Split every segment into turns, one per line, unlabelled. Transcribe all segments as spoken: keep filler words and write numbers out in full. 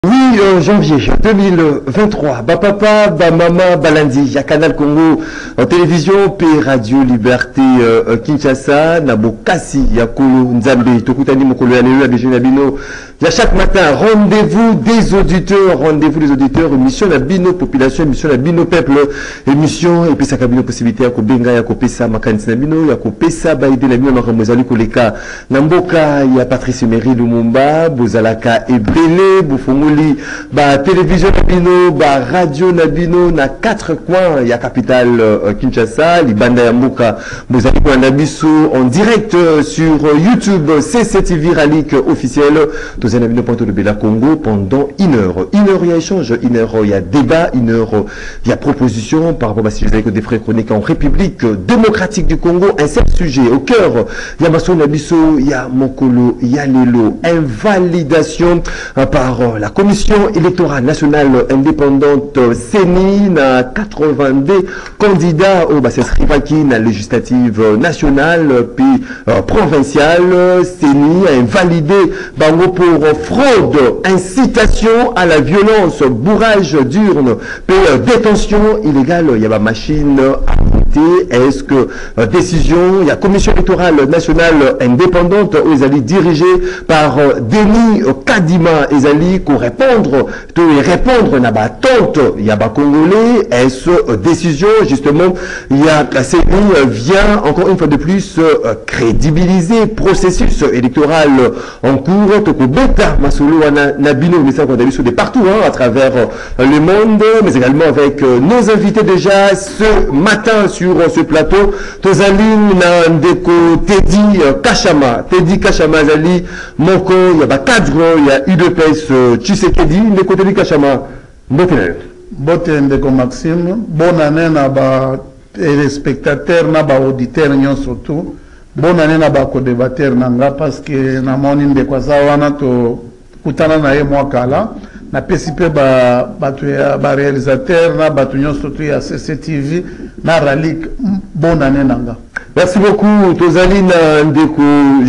Oui, euh, janvier deux mille vingt-trois, ba papa, ba mama, balandi, ya Canal Congo, en télévision, P Radio Liberté euh, Kinshasa, na bokasi, ya Kolo Nzambe, Tokutani Mokolo ya Lelo, ya Bino, ya chaque matin, rendez-vous des auditeurs, rendez-vous des auditeurs, émission la Bino Population, émission la Bino Peuple, émission, et puis ça Bino possibilité, ya Kobenga, ya Kopesa, Makanisi na Bino, ya Kopesa, Baïde la Bino, Makamozali Koleka, Namboka, ya Patrice Emery Lumumba, Bozalaka Ebele, Bufongo, ba télévision nabino, ba radio nabino na quatre coins, il y a capitale euh, Kinshasa, Libanda Yambuka, Mozambique Nabiso en direct euh, sur euh, YouTube, C C T V Ralik officiel, tous les nabino Ponto de Bela Congo pendant une heure. Une heure il y a échange, une heure il y a débat, une heure il y a proposition par rapport à si vous avez des frais chroniques en République démocratique du Congo, un seul sujet au cœur, il y a Masso Nabiso, il y a Mokolo, il y a Lelo, invalidation euh, par euh, la Commission électorale nationale indépendante C E N I na quatre-vingt-deux candidats au bassin Rivaki na législative nationale puis euh, provinciale. C E N I a invalidé bango pour fraude, incitation à la violence, bourrage d'urne, puis euh, détention illégale. Il y a ma machine à voter. Est-ce que euh, décision, il y a commission électorale nationale indépendante où ils allaient dirigée par euh, Denis Kadima, ils allaient répondre, de répondre na ba tante, il y a ba Congolais, est-ce euh, décision, justement, il y a la C E N I vient encore une fois de plus euh, crédibiliser processus électoral en cours, toko beta masolo na nabino, mais ça qu'on a vu sur des partout, hein, à travers euh, le monde, mais également avec euh, nos invités déjà ce matin sur euh, ce plateau, Tozaline na ndeko Teddy euh, Kachama, Teddy Kachama Zali, Moko, il y a ba cadre, il y a U D P S euh, Tshisekedi, ndeko Teddy Kachama, Mbotene.
Mbotene ndeko Maxime, bonne année na ba téléspectateurs na ba auditeurs nyon surtout, bonne année na ba co-débatteur nanga parce que na moni ndeko zawana to kutana na ye mwaka la na pesi pe ba batu ya ba réalisateur na batu nyon surtout ya C C T V na Ralik, bonne année nanga.
Merci beaucoup, Tozaline Ndeko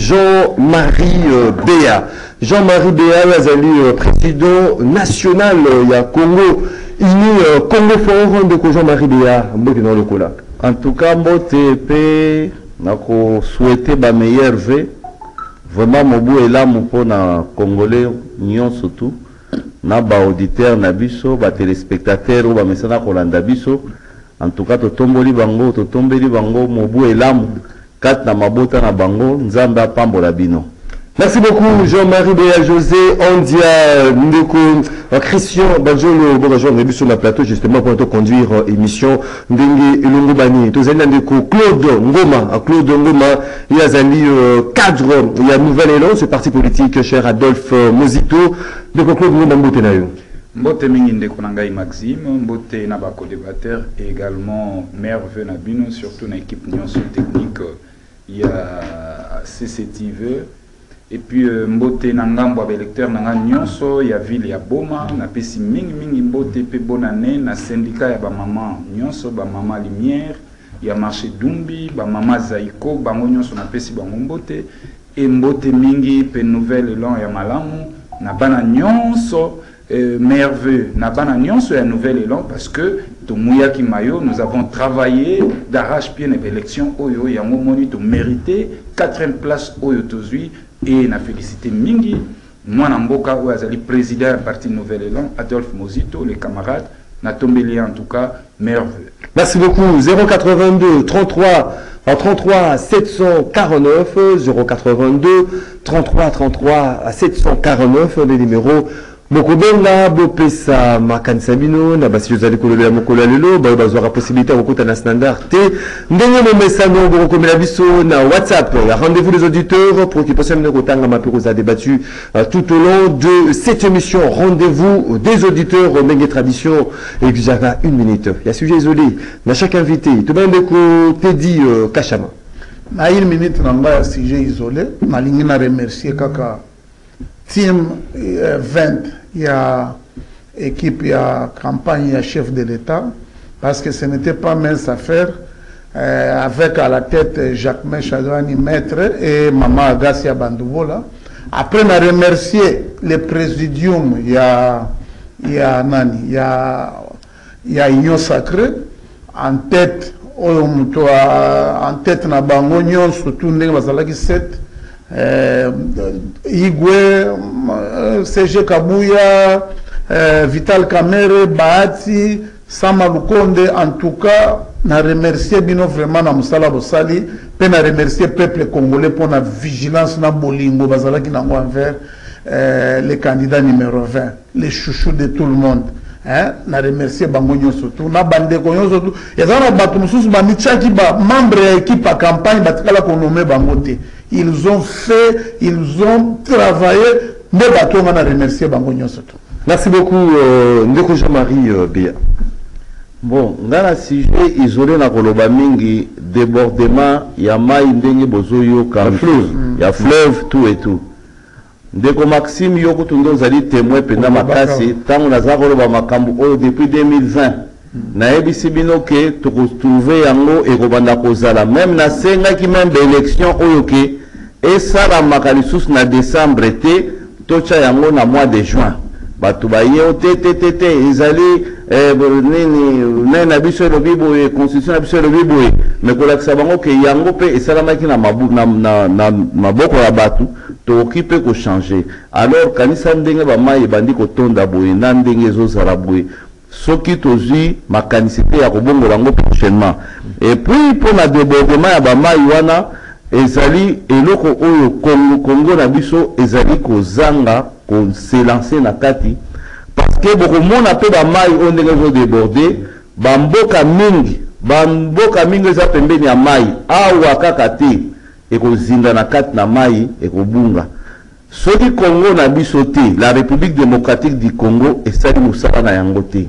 Jean-Marie euh, Béa. Jean-Marie Béa, Lazali, euh, président national, il y a Congo, il euh, Congo Fort, Ndeko Jean-Marie Béa, Mbote dans le Kola.
En tout cas, Mbote P, nako souhaiter ba meilleur V. Vraiment, Mobu est là, mon pour na Congolais, Nyon surtout, na ba auditeur, na biso, ba téléspectateur, ou ba messana Kolanda biso. En tout cas, to tomboli bango, to tombeli bango, Mobu et l'âme, kat na mabota na bango, nzamba pambola bino.
Merci beaucoup, Jean-Marie Béa, José, Andia, Ndeko, Christian, Banjolo, bonjour, on est sur le plateau justement pour te conduire euh, émission Ndenge Elongo Bani. Tous les Ndeko, Claude Ngoma, Claude Ngoma, il y a Zali euh, cadre, il y a Nouvel Élan, ce parti politique, cher Adolphe euh, Mozito, Ndeko Claude Ngoma Mbotenayo.
Mbote mingi ndeko nangai Maxime, mbote na ba co-débatteur et également merveilleux na bino, surtout na équipe nyonso technique, il y a C C T V et puis euh, mbote na ngambo ba électeur na nyonso, il y a ville ya Boma, na pesi mingi mingi mbote pe bonne année na syndicat ya ba maman nyonso, ba maman lumière, il y a marché Dumbi, ba maman Zaiko, bango nyonso na pesi bango mbote et mbote mingi pe nouvelle élan ya malamu na bana nyonso. Euh, merveilleux na bana nyonso ya nouvel élan parce que to Mouyaki Mayo nous avons travaillé d'arrache-pied na élection oyo yango moni to mérité quatrième place oyo tozui et na félicité mingi mwana mboka oyo azali président ya parti nouvel élan Adolphe Mozito les camarades na tombeli en tout cas merveilleux.
Merci beaucoup. Zéro quatre-vingt-deux trente-trois en trente-trois sept cent quarante-neuf zéro quatre-vingt-deux trente-trois trente-trois à sept cent quarante-neuf les numéros. Mokobenga bopesa makanisa bino na basi jozali kololo ya mokolo lelo ba bazwa possibilité kokota na standard te ndenge mo mesano bokomela biso na WhatsApp. Il y a rendez-vous des auditeurs pour qu'ils puissent venir kotanga mapiro za débattu euh, tout au long de cette émission. Rendez-vous des auditeurs ndenge tradition et puis j'avais une minute. Il y a sujet isolé na chaque invité. To bande ko Teddy euh, Kachama.
Na une minute na nga sujet isolé, malingi na remercier kaka team euh, vingt, il y a équipe, il y a campagne, il y a chef de l'État, parce que ce n'était pas mince affaire, euh, avec à la tête Jacques Chadouani, maître, et Maman Agassia Bandoubola. Après, on a remercié le présidium, il y a, il y a Nani, il y a, il y a Union Sacrée, en tête, en tête, na bango Union, surtout ndenge bazalaki sept, Igwe, C G Kabuya, Vital Kamere, Bahati, Sama Lukonde, en tout cas, na remercier bino vraiment na musala bosali, pe na remercier peuple congolais pour la vigilance na bolingo bazalaki nango envers euh, les candidats numéro vingt, les chouchous de tout le monde. Hein? Na remercier bango nyonso tout, na bandeko nyonso tout. Et ça na batu mususu bamichaki ba membre ya équipe à campagne batikala ko nommer bango te. Ils ont fait, ils ont travaillé, mais batu on a remercier bango nyonso tout.
Merci beaucoup euh, Ndeko Jean-Marie euh, Bia.
Bon, dans le sujet isolé na koloba mingi débordement ya mai ndenge bozoyo comme fleuve, ya fleuve tout et tout. Ndeko Maxime yoko tundo zali témoin pena makasi tango naza koloba makambo oyo depuis deux mille vingt. Na ebisi bino ke to trouver yango e kobanda kozala même na senga ki même élection oyo ke et ça la makalisus na décembre été tocha yango na mois de juin. Batu baye o te te te te ezali eh nini nena biso le bibo e constitution biso le bibo e me ko lakisa bango ke yango pe esalamaki na mabu na na, na maboko ya batu to okipe ko changer alors kanisa ndenge ba mai bandi ko tonda boye na ndenge zo zara boye soki tozui makanisite ya kobongola ngo prochainement et puis pour la débordement ya ba mai wana ezali eloko oyo Congo Congo na biso ezali ko zanga ko se lancer na kati parce que beaucoup monde a pe ba mai on ndenge zo déborder ba mboka mingi ba mboka mingi eza pembeni ya mai awa kaka te e ko zinga na kati na mai e ko bunga soki Congo na biso te la République démocratique du Congo esali musala na yango te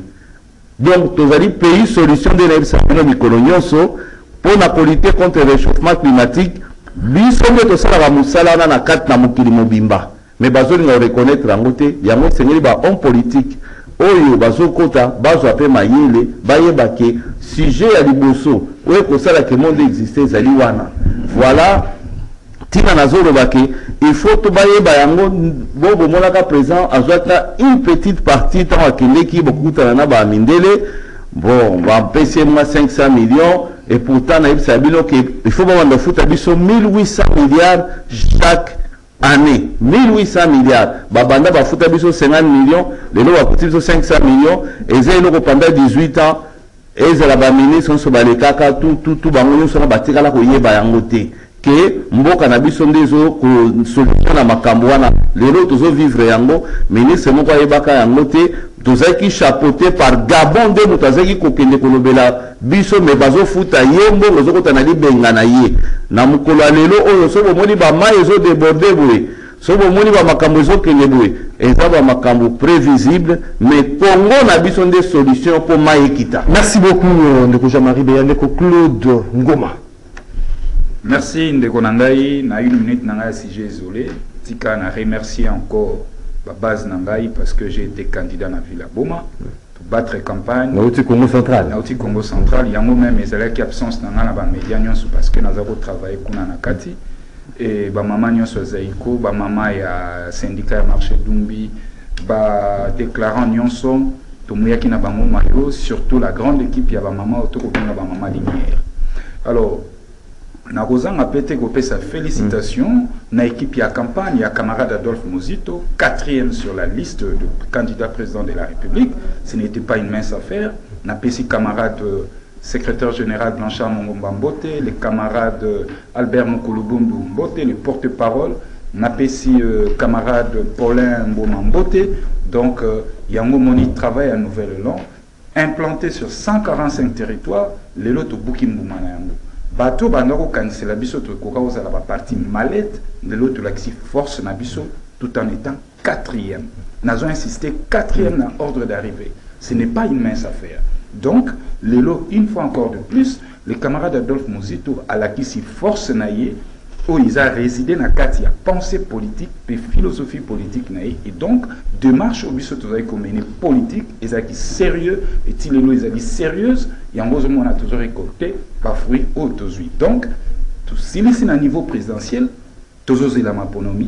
donc tozali pays solution de la bisapino mikolo nyonso pour na lutter contre le réchauffement climatique biso nde tosalaka musala wana na kati na mokili mobimba mais bazolinga reconnaître yango te yango esengeli ba homme politique oyo bazokota bazwa mpe mayele bayeba ke sujet ya liboso oyo ekosala ke monde existe ezali wana voilà tina nazoloba ke il faut tobayeba yango bo bomonaka président azwaka une petite partie ntango akendeki bokutana na bamindele bon bampesi mwa cinq cents millions et pourtant nayebisa bino ke il faut babanda futa biso mille huit cents milliards chaque année mille huit cents milliards babanda bafuta biso cinquante millions lelo bakuti biso cinq cents millions eza eloko pendant dix-huit ans ezala baministre nyonso balekaka tout bango nyonso na batikala koyeba yango te ke mboka na biso nde ezo solution na makambo wana lelo tozo vivre yango ministre moko ayebaka yango te tozalaki chapeauté par Gabon nde moto azalaki kokende kolobela biso me bazofuta ye mbongo ezokota na libenga na ye na mokolo ya lelo oyo so bomoni bamai ezodeborde boye so bomoni bamakambo ezokende boye eza bamakambo prévisible mais Congo na biso nde solution mpo mai ekita.
Merci beaucoup ndeko Jean-Marie Bea. Ndeko Claude Ngoma.
Merci ndeko Nangai, na une minute Nangai si j'ai isolé. Tika na remercier encore la base Nangai parce que j'ai été candidat dans la ville à Boma pour battre campagne.
Nauti Congo central.
Nauti Congo central. Il y a moi même mes élèves qui absence dans la média parce que nous avons travaillé pour Nanakati et ba maman nyonso zaiko, ba maman ya syndicat marché Dumbi, ba déclarant nyonso tomuyaki na bango mayo surtout la grande équipe ya ba maman autokokinga ba maman Linière. Alors na kozanga pété ko sa félicitation mm. na équipe ya campagne ya camarade Adolphe Mozito quatrième sur la liste de candidat président de la République. Ce n'était pas une mince affaire. Na pesi camarade euh, secrétaire général Blanchard Mongomba Mbote, les camarades euh, Albert Mokolobundu Mbote, le porte-parole, na pesi euh, camarade Paulin Mboma Mbote. Donc euh, yango moni travaille à Nouvelle-Élan implanté sur cent quarante-cinq territoires les loto Bukimbuma na yango. Bateau bandako kanisela biso to koka ozala ba partie mallette de l'autre l'axi force na biso tout en étant quatrième. Nazo insisté quatrième dans ordre d'arrivée. Ce n'est pas une mince affaire. Donc les lots une fois encore de plus les camarades Adolphe Mozito à la qui si force naie où ils ont résidé dans quatre pensée politique et philosophie politique naie et donc démarche au biso to comme une politique et ça qui sérieux et il les ils ont dit sérieuse et en gros on a toujours récolté pas fruit au tozui donc tout si c'est à niveau présidentiel tozo la maponomie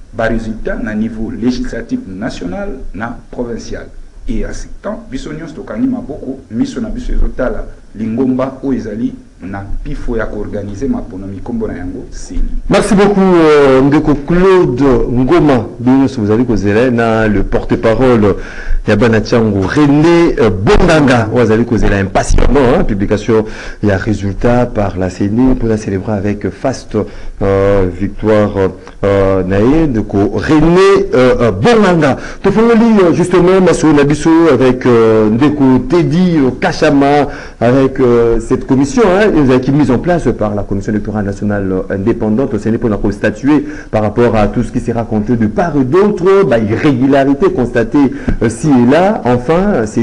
ba résultat na niveau législatif national na provincial. Et à ce temps, biso nyonso tokangi maboko miso na biso ezotala lingomba o ezali na pifo ya organiser ma ponomi kombo na yango seni.
Merci beaucoup euh, Ndeko Claude Ngoma. Vous avez causé là le porte-parole Yabana Tchango René euh, Bondanga. Vous avez causé là impatiemment hein, publication il y a résultat par la C N I pour la célébrer avec faste euh, victoire euh, naïe de René euh, Bondanga. Tout le monde justement Massou Nabiso avec euh, Ndeko Teddy euh, Kachama avec euh, cette commission hein, qui est mise en place par la Commission électorale nationale indépendante au Sénat pour la statuer par rapport à tout ce qui s'est raconté de part et d'autre, bah, irrégularités constatées euh, ci et là. Enfin, c'est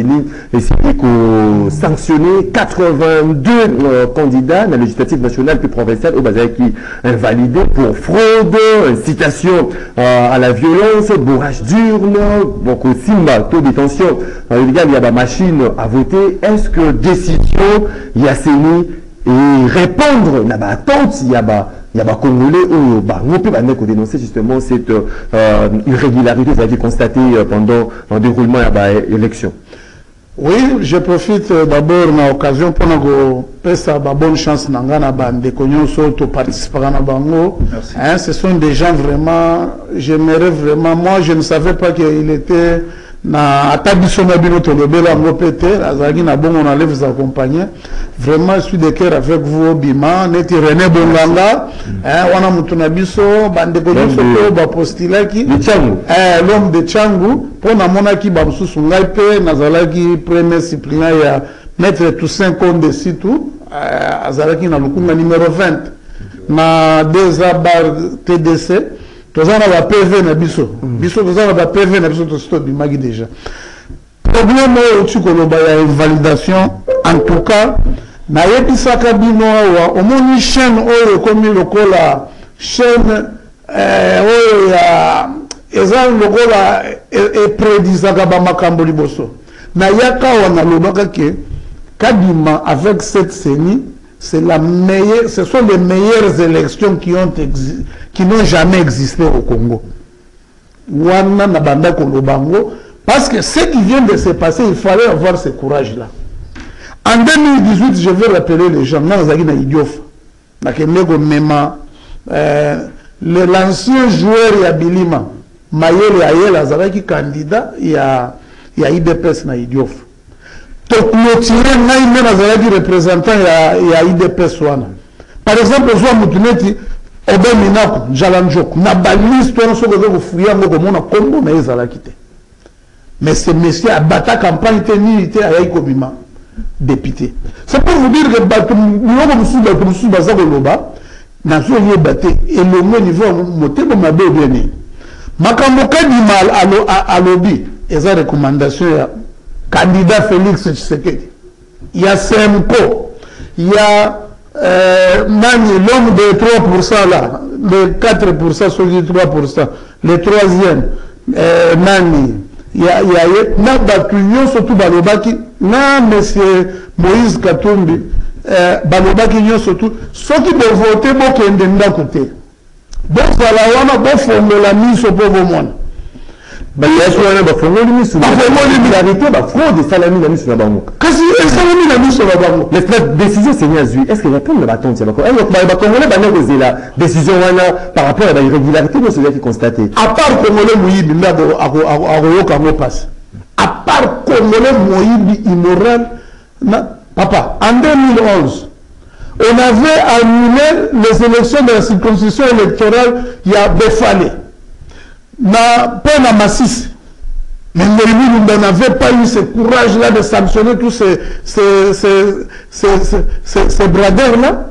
qu'on sanctionné quatre-vingt-deux euh, candidats dans la législative nationale puis provinciale au Bazar qui invalidés pour fraude, incitation euh, à la violence, bourrage d'urne, donc au Simba, taux de détention euh, il y a ma machine à voter. Est-ce que décision, il y a Séni et répondre na ba attente il y a ba il y a ba congolais ou ba on peut dénoncer justement cette euh, irrégularité qui a été constatée pendant le déroulement de l'élection.
Oui, je profite d'abord de l'occasion pour nous passer la bonne chance nangana bande konyonso to participer à bango. Hein, ce sont des gens vraiment, j'aimerais vraiment, moi je ne savais pas qu'il était na atabiso na bino tolobela ngopete azaki na bongo na lève vous accompagner vraiment je suis de cœur avec vous bima neti René Bonganga hein wana mutu na biso bande ko nyonso to ba postilaki eh l'homme de Tchangu pona monaki ba mususu ngai pe nazalaki premier suppléant ya maître Toussaint Konde Situ azalaki na lukunga numéro vingt na deux bar T D C. Tous en a P V na biso. Biso tous en a P V na biso to stop bimagi déjà. Problème au tukoloba ya validation en tout cas na yebisaka bino wa omoni chaîne oyo komi lokola chaîne euh oyo ya eza lokola e prédisaka ba makambo liboso. Na yaka wana lobaka ke kadima avec cette C N I c'est la meilleure, ce sont les meilleures élections qui ont qui n'ont jamais existé au Congo. Wana na banda kolobango parce que ce qui vient de se passer, il fallait avoir ce courage-là. En deux mille dix-huit, je vais rappeler les gens, na zaki na idiof, na kenego mema euh, l'ancien joueur ya Bilima, Mayele Ayel azalaki candidat ya ya I D P S na idiof. Donc, nous tirons un représentant de I D P S. Par exemple, je suis Obeminako, Jalanjok, Nabalis, toi, nous sommes fouillés en Congo, mais ils ont quitté. Mais ce monsieur a battu la campagne, il a été député. C'est pour vous dire que nous avons sous le bazar de l'Oba, nous avons battu, et le même niveau, nous avons battu bien. Makamoka du mal à l'Obi, et sa recommandation candidat Félix Tshisekedi. Il y a C M C O, il y a euh, l'homme de trois pour cent là, le quatre pour cent, celui de trois pour cent, le troisième, euh, Nani, il y a, il y a, n'a battu, surtout Balobaki, n'a monsieur Moïse Katumbi, euh, Balobaki, surtout, ceux qui vont voter, bon, qui ont d'un côté. Bon, voilà, on a bon fond de la mise au pauvre monde. Bah, il y a sur la fraude, il y a la fraude et salami la mise sur la banque. Qu'est-ce que c'est salami la mise sur la banque? La décision, c'est Niazui. Est-ce qu'il y a plein de bâtons? Il y a Congolais qui la décision par rapport à la irrégularité de celui qui constaté. À part Congolais Mouyibi, mais à Royoka me passe. À part Congolais Mouyibi immoral, papa, en deux mille onze, on avait annulé les élections de la circonscription électorale, il y a Befalé. Na peine à Massis. Mais on n'avait pas eu ce courage-là de sanctionner tous ces, ces, ces, ces, ces, ces bradeurs-là.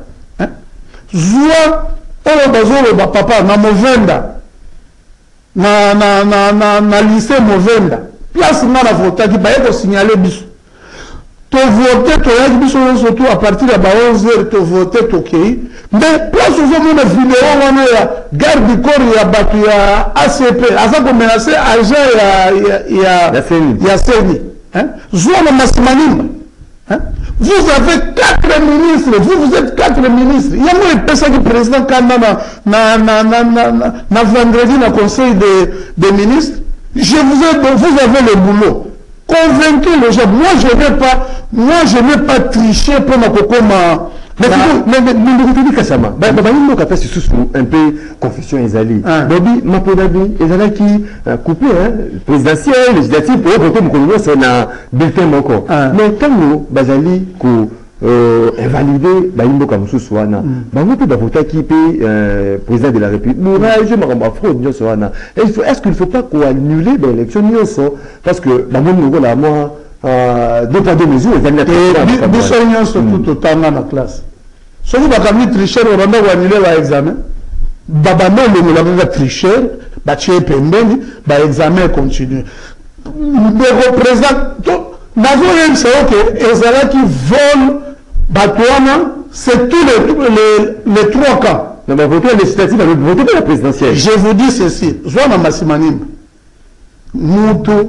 Zoua, on va papa, na Movenda, na, na, na, na, na lycée Movenda, place na la vote qui va être signalé bis. Tu votes, tu as dit surtout à partir de onze heures, tu votes, tu ok. Mais place où on a une vidéo, on a garde du corps, il y a battu A C P, à ça qu'on menaçait agent, il y a il y a il y a Seni. Zoua le Massimanime. Hein? Vous avez quatre ministres, vous, vous êtes quatre ministres. Il y a moins de personnes qui président quand na, na, na, na, na, na vendredi dans le conseil des, des ministres. Je vous ai, vous avez le boulot. Convaincez les gens. Moi, je ne vais pas, moi, je ne vais pas tricher pour ma coco ma.
Mais mais mais mais mais Kassama, bah bah il nous a fait sous un peu confession Ezali. Bobby, ma podabi, Ezali qui coupé hein, présidentiel, législatif, pour voter mon collègue c'est un bulletin encore. Mais quand nous Bazali ko invalider bah il nous comme sous soana. Bah nous peut voter qui peut président de la République. Nous je me rends fraude nous soana. Est-ce qu'il ne faut pas qu'on annule l'élection nous parce que bah nous là moi deux pas deux mesures ils allaient
nous soignons surtout autant dans la classe. Si vous avez tricher au rendez vous annuler l'examen, baba non le la tricher, bah tu es pendant, bah l'examen continue. Les représentants, n'avons rien c'est ok, et c'est qui volent, bah c'est tous les, les, les trois cas.
Non mais voter législatif, voter pour la présidentielle.
Je vous dis ceci, Zoana dans Massimanim, Moutou,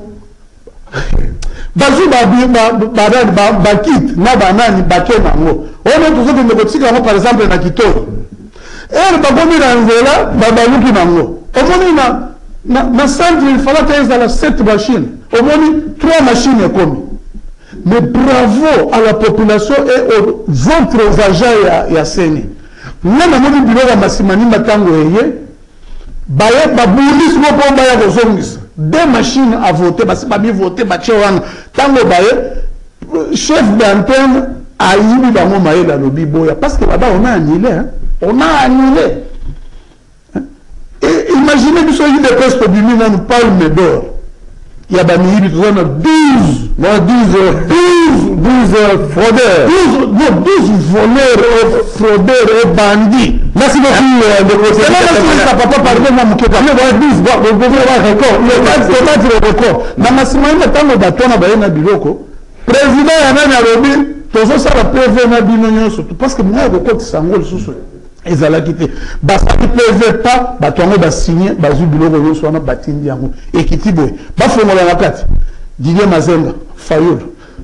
bazu ba ba ba kit na banani baké nango ono tuzo de negotika par exemple na kitoko er ba gomi na nzela ba baluki nango omoni na na, na centre il fallait que la sept machines omoni trois machines comme mais bravo à la population et aux autres agents ya ya seni na na moni bilo ba masimani matango yeye ba ya ba police mo pomba ya kozongisa deux machines à voter, parce que pas voter, tant que chef d'antenne a eu dans maïe la lobby boya, parce que là-bas on a annulé, hein? On a annulé. Hein? Et imaginez que ce soit des postes du monde, on parle d'or. Il y a douze, non douze, douze, douze fraudeurs, douze, non douze voleurs, fraudeurs et bandits. Merci beaucoup de côté. C'est là que ça papa parler na mukeka. Le va douze, vous pouvez avoir record. Le va peut-être le record. Na masimani tango bato na baye na biloko. Président ya nani alobi, tozo sala P V na bino nyonso parce que moi record sango lisusu. Ezala kité. Ba sa P V pas, bato ngo ba signer, ba zu biloko nyonso na batindi yango. Ekiti boy. Ba fongola na kati. Didier Mazenga, Fayoul.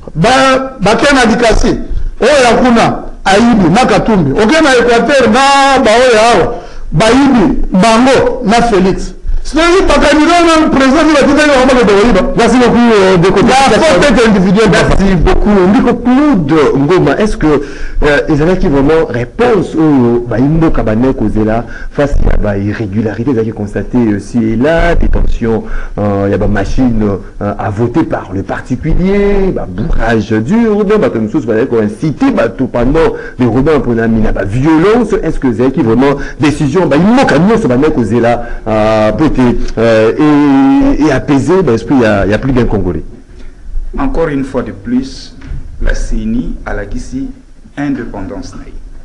Ba ba kena dikasi. Oya kuna Aïbi, Nakatumbi. Ok, na Équateur, na Baoye Awa, Baïbi, Bango, na Félix. C'est-à-dire que le président de la Tunisie, merci beaucoup de côté individuel.
Merci beaucoup. Nico Claude Ngoma, est-ce que les gens qui vraiment réponse au Baïmbo Kabane Kozela face à la irrégularité qui constatée aussi et là, des tensions, il y a des machines à voter par le particulier, bourrage dur, comme chose, inciter tout pendant les Robins pour la violence. Est-ce que c'est qui vraiment décision, Baïmbo Kabane Kozela peut Euh, et, et apaiser, ben, il n'y a, a plus d'un Congolais.
Encore une fois de plus, la C N I a la Kissi indépendance.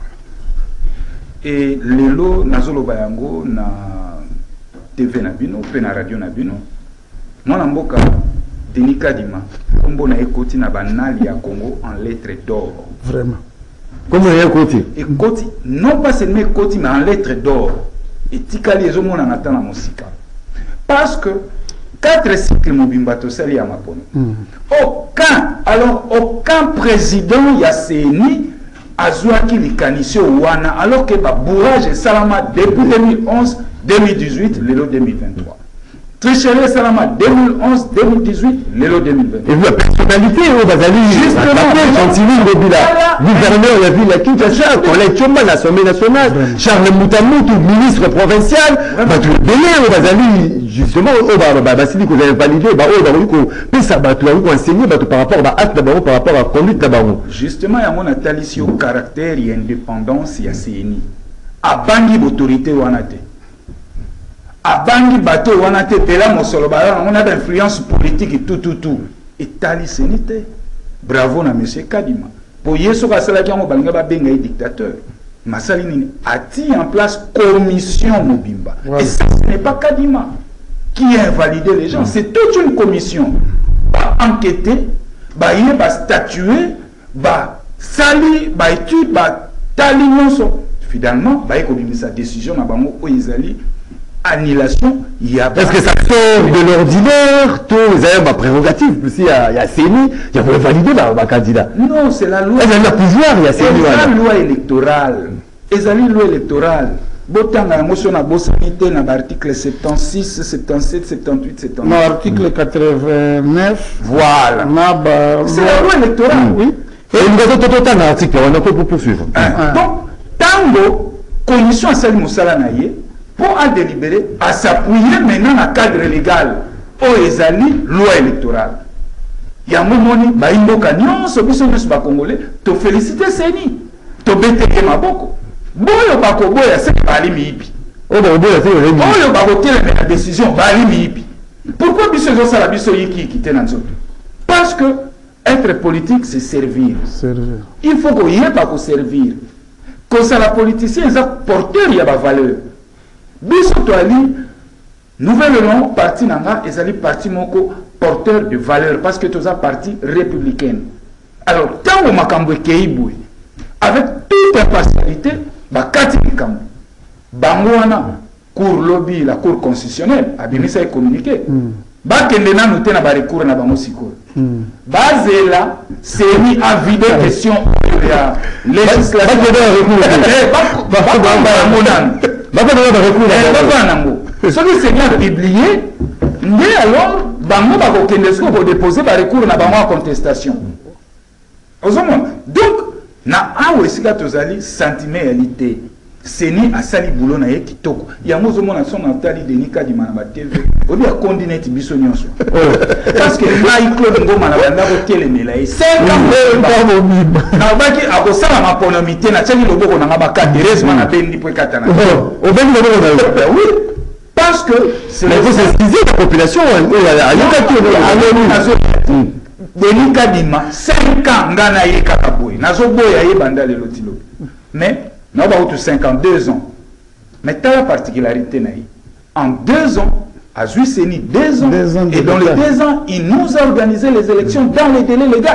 Et les lots, Nazolo Bayango, na T V Nabino, Pena Radio Nabino, non Namboka, Denika Dima, Kombo na Ekoti na Banali ya Congo en lettres d'or.
Vraiment.
Comment est Ekoti?
Ekoti, non pas seulement Ekoti, mais en lettres d'or. Et Tikali et Zomo Nanata na Mosika. Parce que quatre cycles Mobimbato Sali à Mapono. Aucun, alors aucun président Yasseni a Zouaki Likanisio Wana, alors que ba bourrage et Salama depuis deux mille onze deux mille dix-huit, le lot deux mille vingt-trois. Tricherie Salama deux mille onze deux mille dix-huit, le lot deux mille vingt-trois.
Et vous, la personnalité, au Bazali, justement, Chantilly, gouverneur de la ville de Kinshasa, collègue Choma, l'Assemblée nationale, Charles Moutamoutou, ministre provincial, Batou Béné, au Bazali, justement, au Basili, que vous avez validé, au Barouk, puis ça va enseigner par rapport à l'acte d'abord, par rapport à la conduite d'abord.
Justement, il y a mon atali sur le caractère et l'indépendance, il y a C N I. À Bangui, l'autorité, ou Anate. À Bangui bateau on a été là on a d'influence politique et tout tout tout et tali sénité bravo na monsieur Kadima pour yeso ka sala ki on balinga ba benga dictateur Masalini a mis en place commission Mobimba ouais. Et ça ce n'est pas Kadima qui a invalidé les gens, c'est toute une commission ba enquêter ba yé ba statuer ba sali ba étude ba tali nyonso finalement ba ko bimisa décision na bango o izali annulation, il y a...
Est-ce que ça sort de l'ordinaire? Tout, vous avez ma prérogative. Il y a, il y a C N I, il y a pour valider ma candidat.
Non, c'est la loi.
Il y a le pouvoir, il y a C N I.
C'est la loi électorale. Et la loi électorale. Botanga emotion na bosanité na l'article soixante-six, soixante-dix-sept, soixante-dix-huit, soixante-dix-neuf.
Non, article quatre-vingt-neuf.
Voilà. C'est la loi électorale.
Oui.
Et nous avons tout autant d'articles, on a encore pour poursuivre.
Donc, tango, commission à Sali Moussala Naye, pour à délibérer, à s'appuyer maintenant dans le cadre légal, au Ezali, loi électorale. Il y a un moment, il y a un moment, il y a un Congolais, tu félicites Séni, tu bêtes Maboko. Boyo bako boya c'est bali miibi.
Oh bah boya c'est le
boyo bako tele la décision bali miibi. Pourquoi biso zo sala biso yiki quitter na nzoto? Parce que être politique c'est servir.
Servir.
Il faut qu'on y ait pas pour servir. Quand ça la politicien ça porteur y a ba valeur. Biso to ali nouvellement parti nanga ezali parti moko porteur de valeur parce que to za parti républicaine. Alors tant au makambo keibwe avec toute impartialité bakati likambo bango wana cour lobby la cour constitutionnelle abimisa et communiqué bakende na noté na ba recours na bango siko bazela semi a vidé question ya législation celui c'est bien publié mais alors bango bako kende sko pour déposer ba recours na bango en contestation donc na awe sika tozali sentimentalité seni asali boulot na ye kitoko yango zo mona son natali denika di manaba T V obi a condamné biso nyonso parce que mai Claude Ngoma na banda ko telemela e cinq ans na baki akosala maponomité na tshaki loboko na ngaba ka heureusement na bendi po katana
o bendi loboko na
oui parce que
c'est la population ayoka ki
Denika Dima, cinq ans, ngana ye kakaboy. Nazo boya ye banda le lotilo. Mais, n'a pas eu cinq ans, deux ans. Mais t'as la particularité naïe. En deux ans, à Zuisseni, deux ans, deux ans et dans les deux ans, il nous a organisé les élections dans les délais légaux.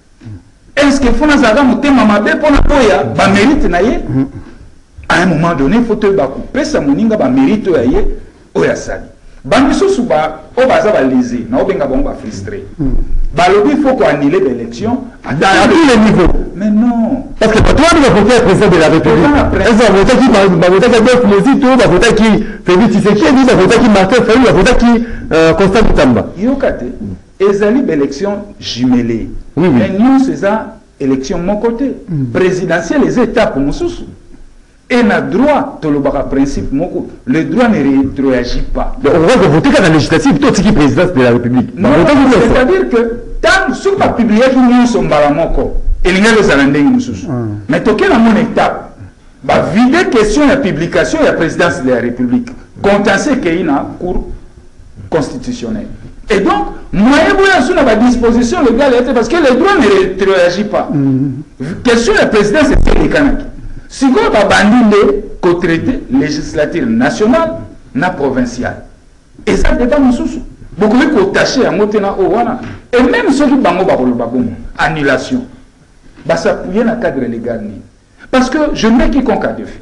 Est-ce que Fona Zaga Moutema Mabe pour la boya, ba mérite naïe? À un moment donné, il faut te couper sa moninga, ba mérite naïe, oya sali. Bandiso suba, o baza ba lésé, na obenga bomba frustré. Balobi, il faut qu'on annule l'élection à tous les niveaux. Mais non.
Parce que toi, tu vas voter le président de la République. Est-ce que voter qui va voter qui Adolphe Mouzito, va voter qui Félix Tshisekedi, va voter qui Martin Fayou, va voter qui Constant Mutamba.
Yokate, ezali l'élection jumelée.
Oui, oui.
Mais nous, c'est ça, élection de mon côté. Présidentielle, les étapes, mon sous. Et na droit, tout le principe, le droit ne réagit pas.
Donc, on va voter quand la législative, tout ce qui est président de la République.
Non, c'est-à-dire que tant sur ma publié qui nous sommes balamoko, et les gens les nous sous. Mais toqué dans mon étape, bah vider question de la publication de la présidence de la République, contenter qu'il y a une cour constitutionnelle. Et donc, moi, je suis à la disposition légale parce que le droit ne réagit pas. Question de la présidence, c'est les Kanaki. Si vous avez bandé le traité législatif national, na provincial. Et ça débat mon sous. Beaucoup de taché à Motena Owana. Et même ceux qui bango barolo bagoum, annulation. Bah ça pouillait dans le cadre légal. Parce que je mets quiconque a défait.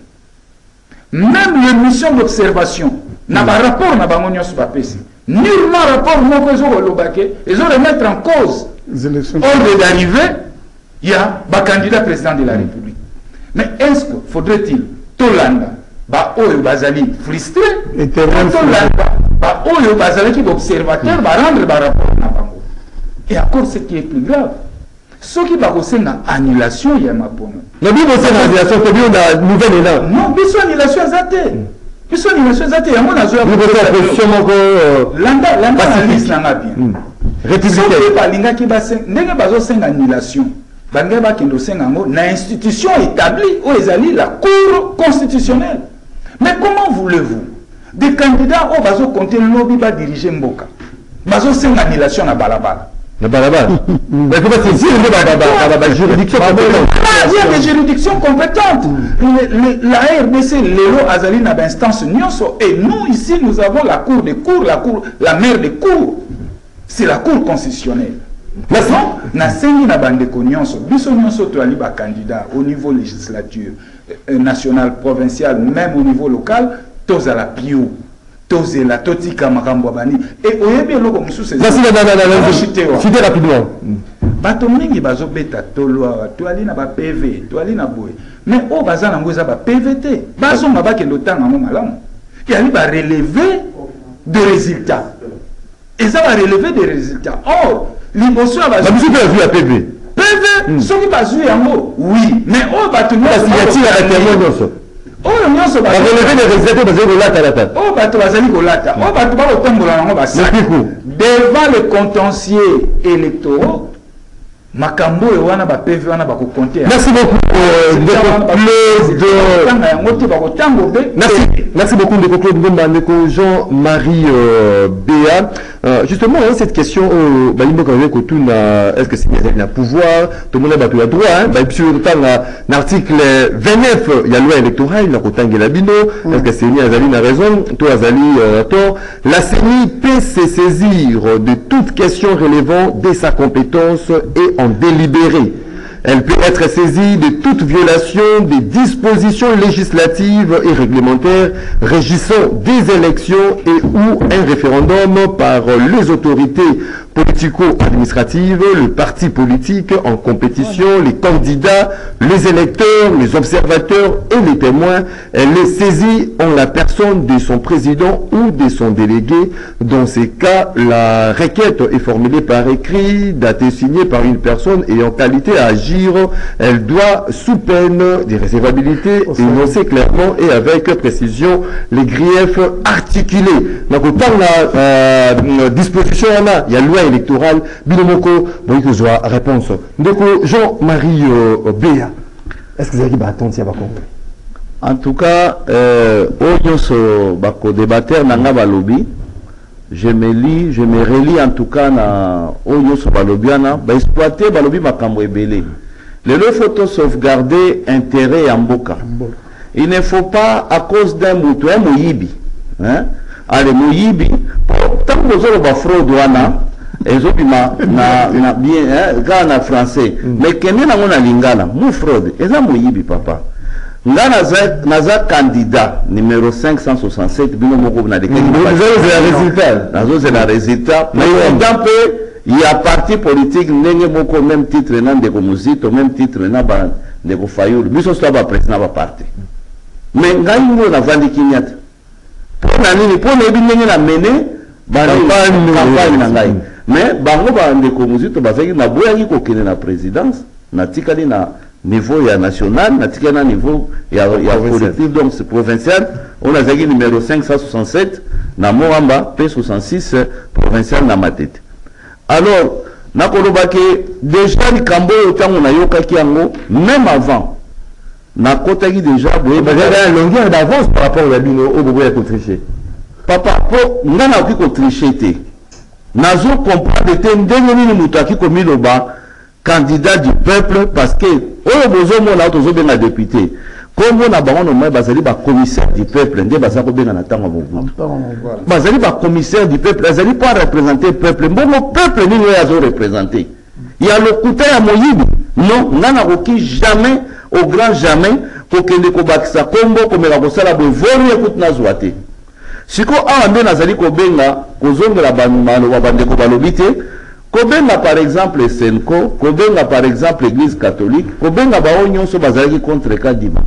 Même les missions d'observation, n'a pas rapport n'a pas mon sur nullement rapport mon réseau lobake, ils ont remettre en cause. Ordre d'arrivée, il y a un candidat président de la République. Mais est-ce que faudrait-il Tolanda, bah oyo bazali frustré, et Tolanda, bah oyo bazali qui observateur, bah rendre bah rapport na bango. Et encore ce qui est plus grave, ce qui va causer une annulation, il y a ma bonne.
Mais bien c'est une annulation, c'est bien la nouvelle là.
Non, bien sûr annulation zate. Bien sûr annulation zate. Il y a mon azou.
Nous avons la pression encore.
Landa, landa la liste n'a bien.
Républicain.
Ce qui pas linga qui va se, n'engue bazo c'est une annulation. Bange ba kendo sengango na institution établie où ezali la cour constitutionnelle. Mais comment voulez-vous des candidats au bazo compter lobby ba diriger mboka. Bazo senga annulation na balabala.
Na balabala. Mais comment c'est dire la juridiction compétente.
Il y a des juridictions compétentes. La R D C l'élo azali na instance nyonso et nous ici nous avons la cour des cours, la cour la mère des cours. C'est la cour constitutionnelle. Maintenant, na sengi na bandeko nyonso, biso nyonso to ali ba candidat au niveau législature, euh, national, provincial, même au niveau local, tous à la pio. tozela totika makambo bani et oyebi eloko mususu
Merci citer rapidement.
bato mingi bazobeta tolwa toali na ba P V toali na boye mais o baza nango eza ba P V T bazonga bakendo tanga mo malamu yali ba relever de résultats eza ba relever des résultats or liboso ya bazo
bazo vu ya P V
P V soki bazwi yango oui mais o bato
signature ya témoin nyonso
oyo nyonso ba
relever des résultats bazali kolata la tête
o bato bazali kolata o bato ba kotombola nango basali devant le contentieux électoraux makambo e wana ba P V wana ba ko compter.
Merci beaucoup de Merci merci beaucoup de Claude Ngomba Ndeko Jean-Marie euh, Béa. Euh, justement hein, cette question euh, bah il me que tout est-ce que c'est un pouvoir tout le monde a droit hein bah sur l'article vingt-neuf il y a loi électorale il y a Kotangela Bino est-ce que c'est ni Azali na raison toi Azali euh, tort la C E N I peut se saisir de toute question relevant de sa compétence et en délibérer. Elle peut être saisie de toute violation des dispositions législatives et réglementaires régissant des élections et ou un référendum par les autorités politico-administratives, le parti politique en compétition, les candidats, les électeurs, les observateurs et les témoins. Elle est saisie en la personne de son président ou de son délégué. Dans ces cas, la requête est formulée par écrit, datée signée par une personne et en qualité à agir, elle doit, sous peine d'irrécevabilité, énoncer clairement et avec précision les griefs articulés. Donc, autant la euh, disposition, il y a loi électorale, Binomoko, donc je dois réponse. Donc, Jean-Marie euh, Béa, est-ce que vous avez attention à Congo?
En tout cas, euh, au bako débatteur nanga balobi, je me lis, je me relis en tout cas na au so balobiana, ba exploiter balobi makambo ebele. Le faut sauvegarder intérêt en boka. Il ne faut pas à cause d'un moutou, un mouyibi, hein? Allez mouyibi, tant que vous avez fraude wana. Ezobima na na bien hein gana français mais kene na ngona lingala mu fraude eza moyibi papa ngana za naza candidat numéro cinq cent soixante-sept bino moko na de résultat nazo c'est la résultat mais exemple il y a parti politique ndenge moko même titre na ndeko muzito même titre na ba ndeko fayulu biso sto ba président ba parti mais ngai ngo na vandi kinyata pour na nini pour na ndenge na mener campagne na ngai mais bango ba ndeko muzito bazaki na boyaki kokene na présidence na tikali na niveau ya national na tikali na niveau ya ya collectif donc c'est provincial on a zaki numéro cinq cent soixante-sept na Moamba P soixante-six provincial na Matete. Alors na kolobaki déjà likambo otango na yokaki yango même avant na kotaki déjà boye
bazali longueur d'avance par rapport à bino au bobo ya tricher
papa po ngana ki ko tricher te nazo comprendre te ndenge nini mutu aki komi loba candidat du peuple parce que oyo bozo mona tozo benga député kombo na bango no mai bazali ba commissaire du peuple nde baza ko benga na tango bobu bazali ba commissaire du peuple bazali pas représenter peuple mbongo peuple nini oyo azo représenter ya lokuta ya moyibi non ngana koki jamais au grand jamais kokende ko bakisa kombo komela kosala bo vori ekut na zwate siko awa nde nazali kobenga kozongela banumalo wa bandeko balobi te kobenga par exemple Senko kobenga par exemple église catholique kobenga bao nyonso bazalaki contre Kadima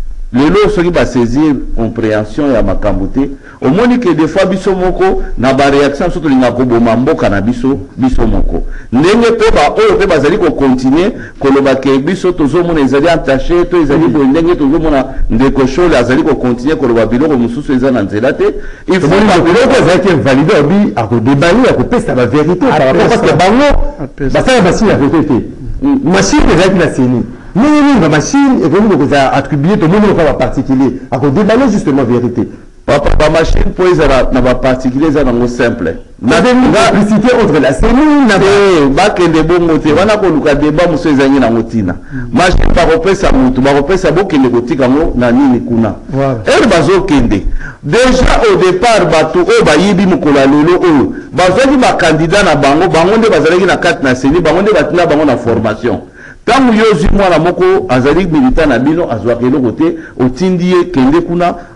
lelo soki ba saisir compréhension ya makambo te omoni ke des fois biso moko na ba réaction surtout linga ko boma mboka na biso biso moko ndenge pe ba oyo pe bazali ko continuer koloba ke biso tozomona ezali entaché to ezali bo ndenge tozomona ndeko shole azali ko continuer koloba biloko mususu eza na nzela te il faut
ba biloko ezali validé obi a ko déballer a ko pesa la vérité par rapport parce que bango ba ça ba si la vérité machine ezali na seni mais la machine est venue nous attribuer tout le monde dans particulier à déballer justement vérité.
Papa, la machine pour les na ba particulier c'est dans simple.
Na complicité entre la cellule na
ba ke de bon moté wana ko luka débat muso ezangi na motina. Machine ba repesa mutu ba repesa bokende kotika ngo na nini kuna. Elle bazo kende. Déjà au départ bato o ba yibi mukola lolo o bazali ba candidat na bango bango nde bazalaki na carte na seni bango nde batina bango na formation. Tant yozi mwana moko azali militant na bino azwaka eloko te otindi ye kende kuna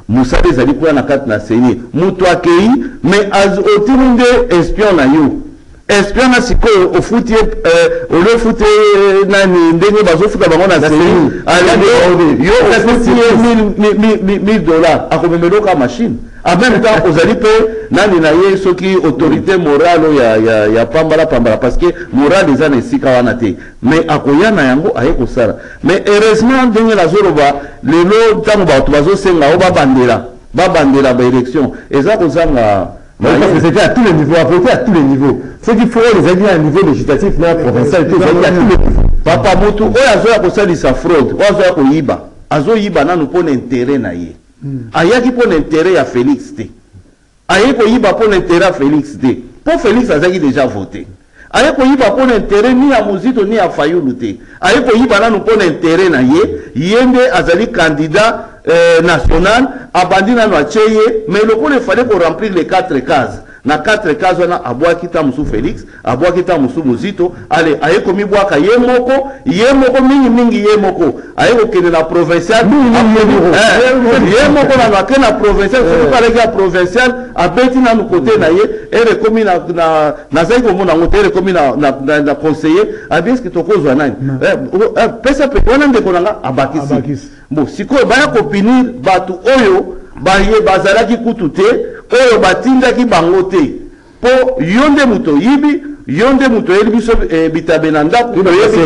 musala ezali kuna na kati na seni mutu akei mais otimi nde espion na yo espion na sikoyo ofuti ole ofuti nani ndenge bazofuta bango na seni yo ofuti ye mille dollars akomemeloka machine en même temps ozali pe nani na ye soki autorité morale ya ya ya pambala pambala parce que morale eza na esika wana te mais akoya na yango aye kosala mais heureusement ndenge nazoloba lelo ntango bato bazosenga o babandela babandela baélection eza kozanga
parce que c'était à tous les niveaux, à voter à tous les niveaux. Ce qu'il faut les aider à un niveau législatif, là, provincial, tout ça, à tous les niveaux.
Papa Motu, oyo azoya kosalisa fraude, oyo azoya koyiba, azoyiba nanu pona intérêt na ye. Ayaki pona intérêt ya Félix te. Aye koyiba pona intérêt ya Félix te. Pour Félix azaki déjà voté. Aye koyiba pona intérêt ni ya Muzito ni ya Fayulu te. Aye koyiba nanu pona intérêt na ye, yende azali candidat Euh, national abandi na no acheye mais le il fallait qu'on remplir les quatre cases na quatre cases on a aboa kita musu Félix aboa kita musu Muzito allez aye komi boaka ye moko ye moko mingi mingi ye moko aye ko kene na provincial ye moko na na na provincial ko pale ka provincial abeti na no côté na ye ere komi na na na zai ko mona ngotere komi na na na conseiller abis ki tokozwa nani eh pesa pe wana ndeko nanga abakisi bon sikoyo baya kopinir batu oyo baye bazalaki kutu te oyo batindaki bango te po yonde muto yibi yonde muto yeli biso bitabe na ndako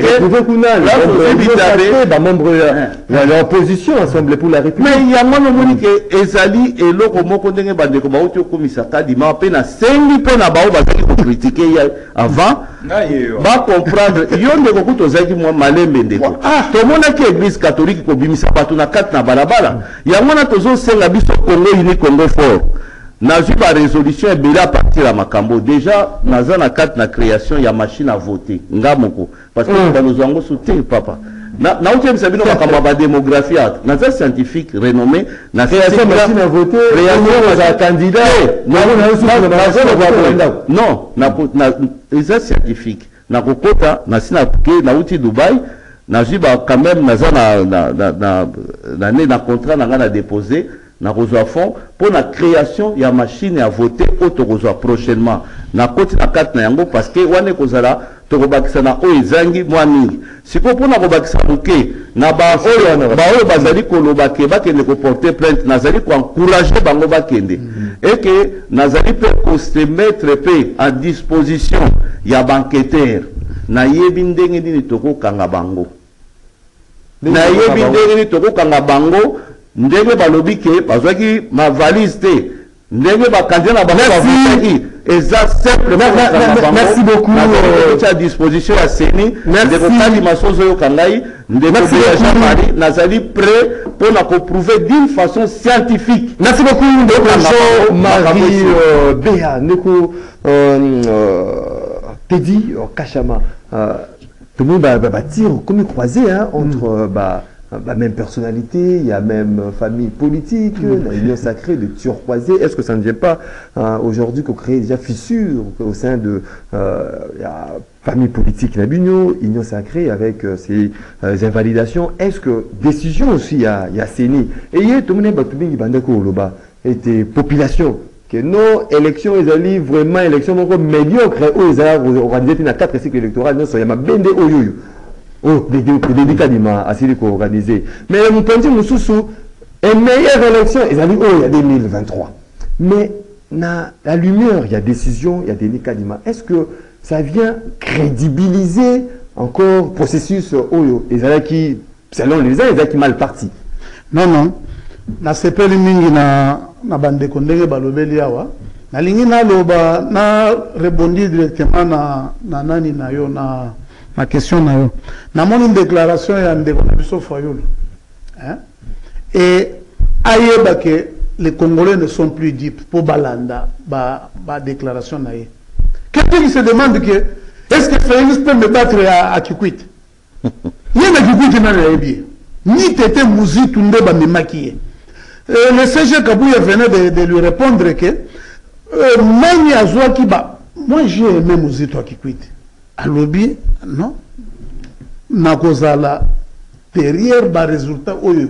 membre ya l'opposition assemblée pour la République
mais yango nomoni ke ezali eloko moko ndenge bandeko bauti okomisa kadima pe na sengi pe na bao bazali kocritiquer ya avant ba comprendre yonde kokuto ozaki mwa malembe ndeko tomonaki église catholique kobimisa bato na kati na balabala yango na tozosenga biso Congo uni Congo fort nazwi ba résolution ebele à partir ya makambo déjà naza na kati na création ya machine à voter ngamoko parce que banozwango soute papa na na uti bisabino makambo ba démographie naza scientifique renommé na
création machine à voter création za candidat
non na na eza scientifique na kokota na sina ke na uti Dubaï nazwi ba quand même naza na na na na na contrat na nga na déposer na reçoit fond pour la création ya machine à voter auto reçoit prochainement na koti na carte na yango parce que wane kozala to kobakisa na o ezangi mwa mingi siko pona kobakisa muke na ba oyo ba oyo bazali koloba ke bakende ko porter plainte nazali ko encourager bango bakende et que nazali pe ko se mettre pe à disposition ya banqueteur na yebi ndenge nini toko kanga bango na yebi ndenge nini toko kanga bango ndenge balobi ke bazwaki ma valise te ndenge bakandia na bango bavotaki eza simplement
merci beaucoup
à disposition ya seni ndeko kali masozo yo kangai ndeko déjà mari nazali prêt pour na ko prouver d'une façon scientifique.
Merci beaucoup ndeko Jean-Marie Béa ndeko Teddy Kachama tout le monde va tire comme croisé entre bah la même personnalité, il y a même famille politique, mmh. la union sacrée de turquoiser. Est-ce que ça ne vient pas euh, aujourd'hui qu'on crée déjà fissure au sein de euh, la famille politique, la union, union sacrée avec euh, ces euh, invalidations? Est-ce que décision aussi il y a, il y a Séni et il y a tout le monde qui était population que nos élections ils allaient vraiment élections médiocres où ils ont organisé quatre cycles électoraux non ça y a ma bende oyoyo. Oh, des dédicats à Silico organisé. Mais mon point de vue, une meilleure élection, ils ont dit, oh, il y a deux mille vingt-trois. Mais, na la lumière, il y a décision, il y a des dédicats. Est-ce que ça vient crédibiliser encore le processus, oh, ils ont qui, selon les uns, ils ont qui mal parti?
Non, non. Na sepeli mingi na, na bande kondenge balobeli awa. Na lingi na loba, na rebondi directement na, na nani na yo, na, ma question na yo na mon déclaration ya ndeko na biso Fayulu hein et ayeba que les Congolais ne sont plus dupes pour balanda ba ba déclaration na ye quelqu'un qui se demande que est-ce que Félix peut me battre à, à Kikwit yena Kikwit na rebi ni tete Muzito nde ba me maquiller le C G Kabuya venait de, de lui répondre que euh, mani azwa ki ba moi j'ai aimé Muzito à Kikwit alobi non nakozala derrière ba résultat oyo ekobina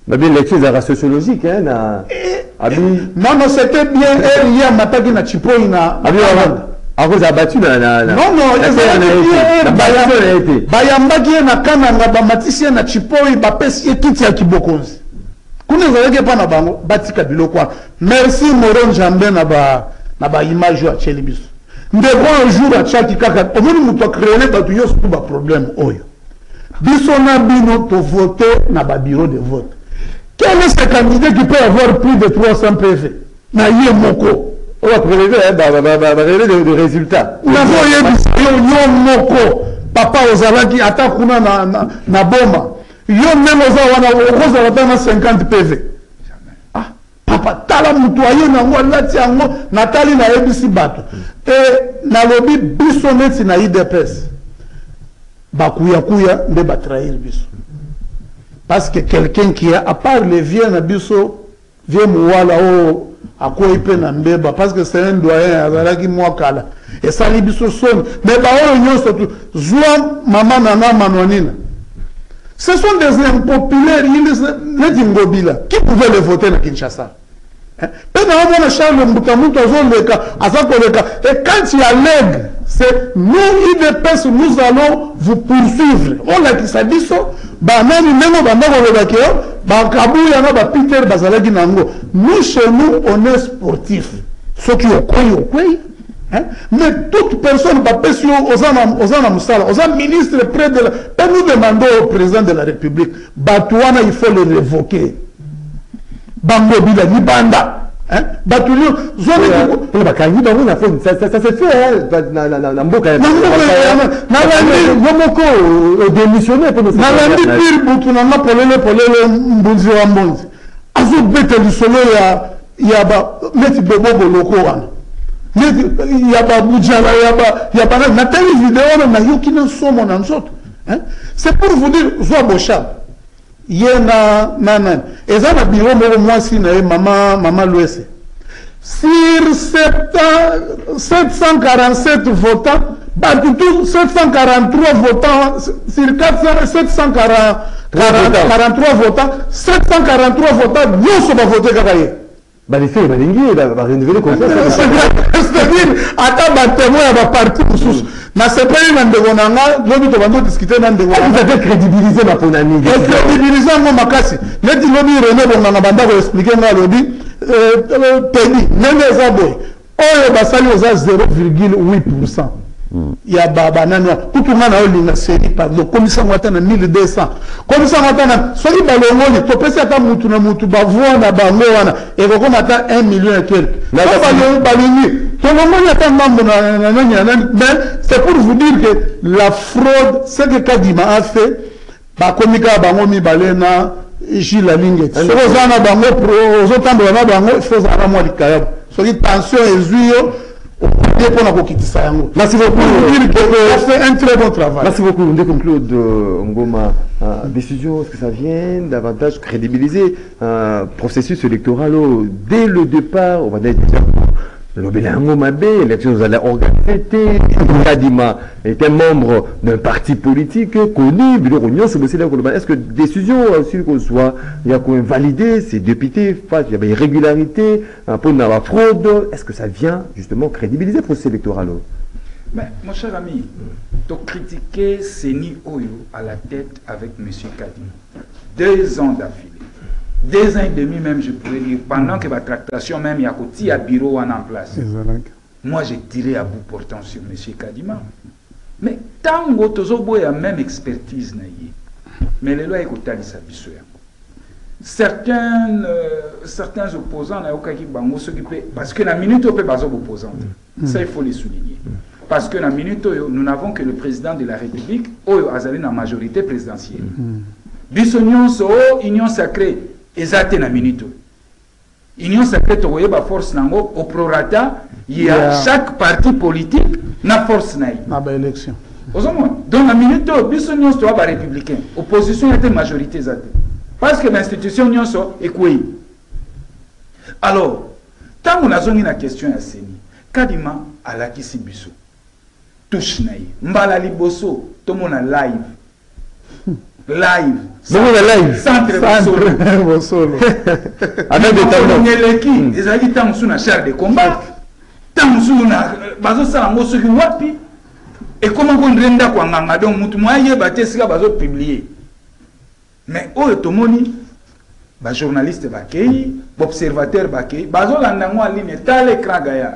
Mais bien, lecture de sociologique, hein, na... Abi...
Non, non, c'était bien, elle, hier, mataki na chipo, ina...
Abi, à cause abattu, na... na...
Non, non, ils ont été... Bayambaki, na kananga, bamatisi, na chipo, bapesi, kiti ya kibokonzi. Kuna zaleke pa na bango, batika biloko wana. Merci, Moron Jambe, na ba... na ba image ya cheli biso. Ndeko un jour a chaki kaka, omoni muto créer batu yo surtout ba problème oyo. Biso na bino to voter na ba bureau de vote. Quel est ce candidat qui peut avoir plus de trois cents P V? Na yé moko.
On va prélever, hein, bah, bah, bah, bah, prélever de, de résultats.
Na vo yé biso yo moko. Papa ozalaki ata kuna na na, na boma. Yo même oza wana oza na cinquante P V. Papa tala mutu ayo nango alati yango natali na ebisi bato e nalobi biso neti na I D P S bakuya kuya nde batrahir biso parce que quelqu'un qui a à part les vieux na biso vieux muwala o akoyi pe na mbeba parce que c'est un doyen azalaki mwa kala esali biso soni mais baoyo nyonso tu zwa mama nana manonina. Ce sont des impopulaires, les Ngobila, qui pouvaient les voter à Kinshasa. Et quand il allègue, c'est nous, I D P S, nous allons vous poursuivre. On a dit ça, dit ça, nous, chez nous, on est sportifs. Ceux qui ont quoi, ont quoi. Hein? Mais toute personne va passer aux ministres près de la... Nous demandons au président de la République, Batouana, il faut le révoquer. Bango Bila, Nibanda. Hein? Batouana, ça se fait, hein? Namboka, Namoko, démissionné pour nous. Namandi, Pire, Boutounama, Polele, Polele, Mbunzi, Mbunzi. Azou Bete, du soleil, il y a Meti Bobo, Lokoana. Il y a pas Boudjala, il y a pas, il y a pas na telle vidéo, on a eu qui ne sont mon ansot. C'est pour vous dire, Zoa Bocha, il y a na nanan. Et ça na bureau moi si na maman maman l'Ouest. Sur sept cent quarante-sept votants, bah tout sept cent quarante-trois votants sur quatre cents, sept cent quarante-trois votants, sept cent quarante-trois votants, nous sommes votés kakaye.
Bah les faits, bah les guides, bah renouveler comme ça.
C'est-à-dire, attends, bah témoin, bah parti pour sous. Mais c'est pas une andégonanga, l'homme te va discuter d'un andégonanga.
Vous avez crédibilisé ma ponami.
Crédibilisé mon makasi. Let dit l'homme René Bongana Banda pour expliquer moi l'homme. Pédi, même les abois. Oh, bah ça lui aux zéro virgule huit pour cent. Il y a Baba Nana, tout le monde a eu une série par le commissaire Watana mille deux cents. Commissaire Watana, soyez balongoli, tu peux faire moutou na moutou, bavoua na bangoana, et vous commencez un million et quelques. Mais c'est pour vous dire que la fraude, ce que Kadima a fait, bah, comme il y a Bangomi Balena, Gilles Lalingue, si vous en avez Bango, aux autres temps, il faut en avoir du Kayab. Soyez tension et zuyo. Merci beaucoup. On fait un très bon travail.
Merci beaucoup. On conclut de Ngoma. Euh, décision, est-ce que ça vient davantage crédibiliser un euh, processus électoral oh, dès le départ? On va dire le Bélango Mabé, l'élection vous allez organiser. Kadima était membre d'un parti politique connu. Est-ce que décision aussi qu'on soit, il y a qu'on valider ces députés face, il y avait irrégularité, un peu de la fraude. Est-ce que ça vient justement crédibiliser le processus électoral?
Mais mon cher ami, tu critiquer Seni Oyo à la tête avec M. Kadima. Deux ans d'affilée. Deux ans et demi même, je pourrais dire, pendant que ma tractation même, il y a un bureau en place. Moi, j'ai tiré à bout portant sur M. Kadima. Mais tant que tu as même expertise, mais les lois sont certains, euh, certains opposants, parce que la minute, on peut pas opposants. Ça, il faut les souligner. Parce que la minute, nous n'avons que le président de la République, Oyo Azali na majorité présidentielle. Bissonion so union sacrée, exacte na minute. Union sacrée, tu vois, la force nango au prorata, il y a yeah. Chaque parti politique na force naï.
Na ba élection.
Donc la minute, Bissonion so ba républicain, opposition était majorité exacte. Parce que l'institution union so est quoi? Alors, tant qu'on a zone la question à Seni, Kadima à la kisi biso. Touche naï. Mbala liboso, tout le monde live. live.
Bongo na live.
Centre
Bosolo.
Avec des tableaux.
Nyeleki, ezali tango suna char de combat. Tango suna bazo sala ngo soki wapi. Et comment on renda kwa nganga donc mutu moye baté sika bazo publier. Mais oyo tomoni ba journaliste ba kei, ba observateur ba kei, bazo landa ngo aline tal écran gaya.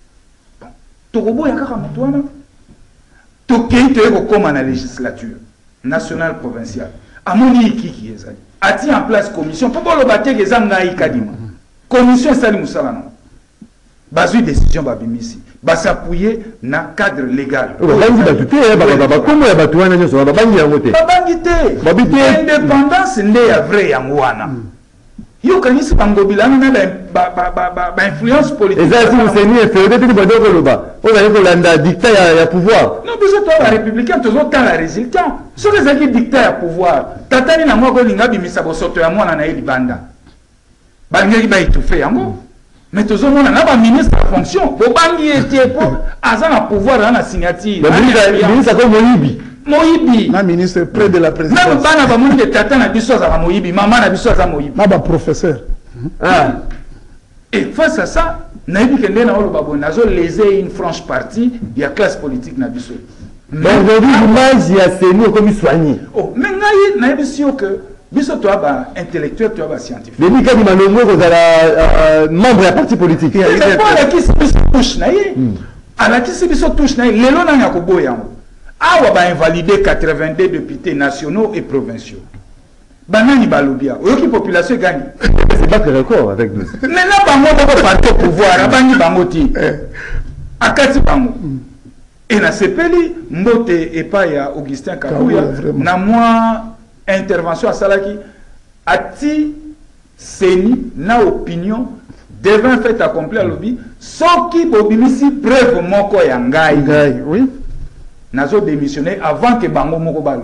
Tokobo ya kaka mutu wana. Tokei te ko koma na législature nationale provinciale. Amoni kiki ezali. Ati en place commission pour le battre que zanga ikadima. Commission sali musala non. Bazu décision babimisi. Basapouiller na cadre légal.
Babangi batuté baba baba comment ya batu wana nyoso babangi yango te.
Babangi te.
Babité
Indépendance nde ya vrai yango wana. Yo kanisi bangobilana na ba ba ba ba influence politique.
Eza si museni efede te bado ko loba. O ba ko landa dictat ya ya pouvoir.
Non biso to la républicain tozo ta la résultat. So les aki dictat ya pouvoir. Tatani na ngoko linga bimisa bosoto ya mwana na libanda. Ba ngeki ba itufe yango. Mais tozo mona na ba ministre en fonction. Bo bangi ete po azana pouvoir na signature.
Le ministre ministre comme Moyibi.
Moyibi. Na ministre près de la présidence.
Même bana ba moni de tata na biso za Moyibi, maman na biso za Moyibi.
Na ba professeur.
Ah. Et face à ça, naïbi kende na olo babo nazo léser une franche partie de la classe politique na biso.
Mais aujourd'hui l'image ya Seni comme soigné.
Oh, mais naïbi naïbi sio que biso to ba intellectuel to ba scientifique.
Les Nika di Malongo ko zala membre ya parti politique.
C'est pas la qui se touche naïe. À la qui se touche naïe, lelo na ya ko boyango. Awa ba invalider quatre-vingt-deux députés nationaux et provinciaux. Banani balobia, oyoki population gagne.
C'est pas que record avec nous.
Mais là bango ko parti au pouvoir, abani bango ti. Akati bango. Et na sepeli mbote epa ya Augustin Kabuya na moi intervention à salaki ati Seni na opinion devant fait accomplir lobby soki bobimisi preuve moko ya ngai.
Ngai, oui.
Nazo démissionné avant que bango moko balu.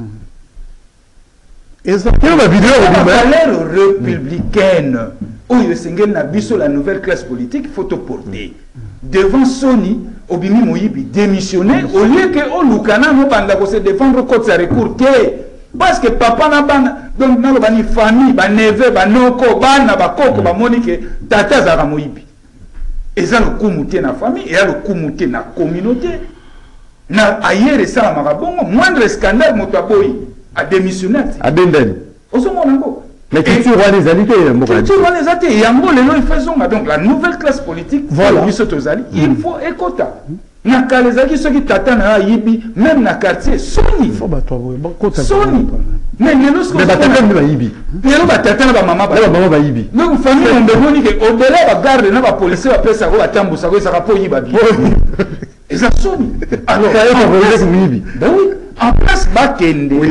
Et ça
quelle va vidéo
la valeur républicaine oyo sengel na biso la nouvelle classe politique faut te porter devant Sony Obimi Moyibi démissionné au lieu que o lukana no banda ko se défendre contre sa recours parce que papa na bana donc na bani famille ba neve ba noko bana ba koko ba monique tata za Moyibi eza le kumuté na famille et le kumuté na communauté na ailleurs ça la marabongo moindre scandale motaboyi a démissionné
à Benden.
Oso monango.
Mais qui tire les alités
qui tire les alités yango lelo faisons donc la nouvelle classe politique
voilà
bisotozali il faut écota. Na kalezaki ceux qui t'attendent à Yibi même na quartier Sony.
Faut ba toi bon kota.
Sony. Mais lelo ce que
ba t'attendre ba Yibi.
Lelo ba t'attendre ba maman ba.
Ba maman ba Yibi.
Donc famille on demande que au-delà ba garde na ba policier ba pesa ko batambusa ko saka po Yiba bi. Et ça Sony. Alors ben oui. En place Bakende, oui,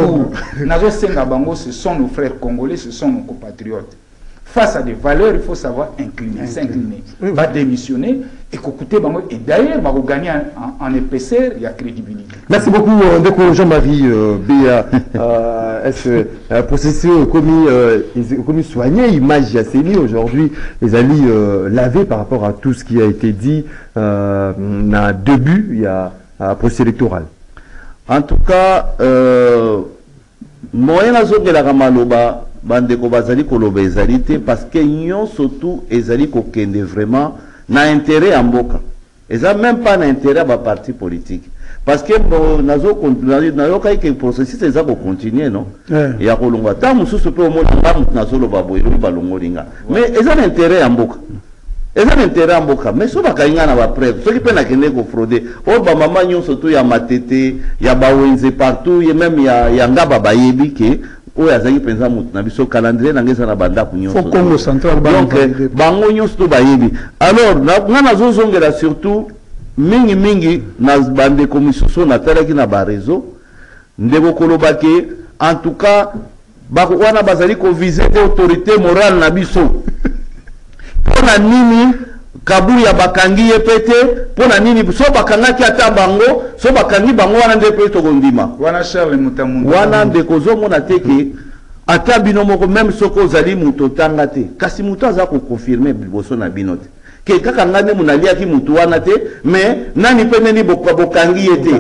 ce sont nos frères congolais, ce sont nos compatriotes. Face à des valeurs, il faut savoir incliner, s'incliner. Oui, va démissionner et écouter. Et d'ailleurs, va gagner en, en épaisseur et en crédibilité.
Merci beaucoup, Ndeko Jean-Marie euh, Béa. Euh, Est-ce que le processus commis, euh, commis soigné, image Yasseni aujourd'hui, les alliés euh, lavés par rapport à tout ce qui a été dit euh, dans début, il y a un processus électoral.
En tout cas, euh, moyen à zone de la Ramaloba, bandeko bazali koloba ezalité parce que nyon surtout ezali kokende vraiment na intérêt à mboka. Eza même pas na intérêt à ba parti politique. Parce que bon, nazo continuer na yoka que processus eza ko continuer non. Ya kolonga ta mususu pe omona ngamu nazo loba boye balongo linga. Mais eza na intérêt à mboka. Eza na intérêt à mboka. Mais so bakainga na ba preuve. Ceux qui pe na kende ko frauder. O ba mama nyon surtout ya matete, ya ba wenze partout, ya même ya ya ngaba ba yebi ke oyo azali penza mutu na biso calendrier na ngeza na banda kunyoso
Congo central
donc bango nyonso to bayebi alors nga nazozongela surtout mingi mingi na bande commission na talaki na ba réseau ndeko kolobake en tout cas ba wana bazali ko viser autorité morale na biso pona nini kaburi ya bakangi yepete pona nini so bakangaki ata bango so bakangi bango wana ndepe to kondima
wana Charles Mutamundu
wana ndeko zo mona teke ata bino moko même soko zali muto tanga te kasi muto aza ko confirmer biboso na binote que kaka ngane munalia ki mutu wana te mais nani pe neni bokangi ete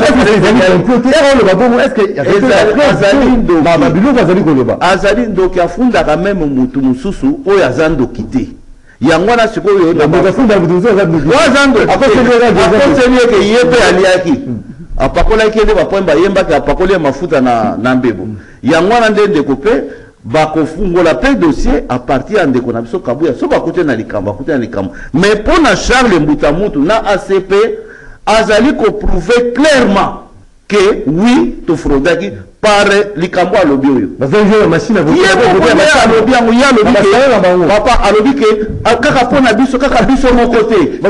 azali ndoki afundaka meme mutu mususu oyo aza ndoki te yango wana sikoyo akoseli eke ye mpe aliaki apakolaki ende bapoint bayembaki apakoli mafuta na mbebo yango wana nde ndeko mpe bakofungola pe dossier à partir ya ndeko na biso Kabuya so bakute na likambo bakute na likambo mais mpona Charles Mbutamutu na A C P azali koprouver clairement que oui tofrodaki par likambo alobi oyo papa alobi ke kaka mpona biso kaka biso moko te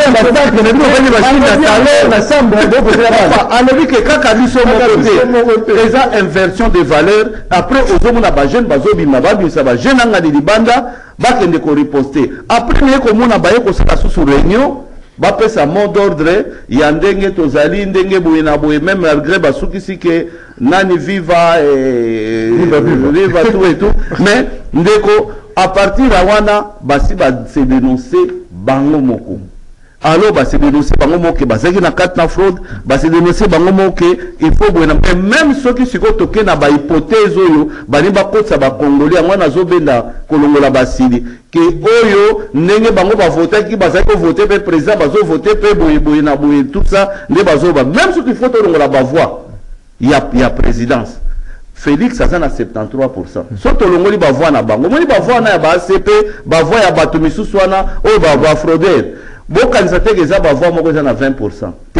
alobi ke kaka biso moko te eza inversion de valeur après ozomona bajeune bazobima babimisa bajeune anga de libanda bakende koriposte après naye komona baye kosala susu réunion bapesa mot d'ordre ya ndenge tozali ndenge boye na boye même malgré basukisi ke nani viva et viva, viva. viva tout et tout mais ndeko à partir ya wana basi base dénoncer bango moko alors base dénoncer bango moko bazaki na carte na fraude base dénoncer bango moko il faut boye na même soki siko toke na ba hypothèse oyo bani bakotsa ba congolais yango nazobenda kolongola basili ke oyo ndenge bango bavotaki bazaki kovote pe président bazovote pe boye boye na boye tout ça nde bazoba même soki faut tolongola bavoix ya ya présidence Félix aza na soixante-treize pour cent so tolongoli bavoix na bango moni bavoix na ya ba A C P bavoix ya bato misusu wana oyo ba fraudeur bokanisa te eza bavoix moko eza na vingt pour cent te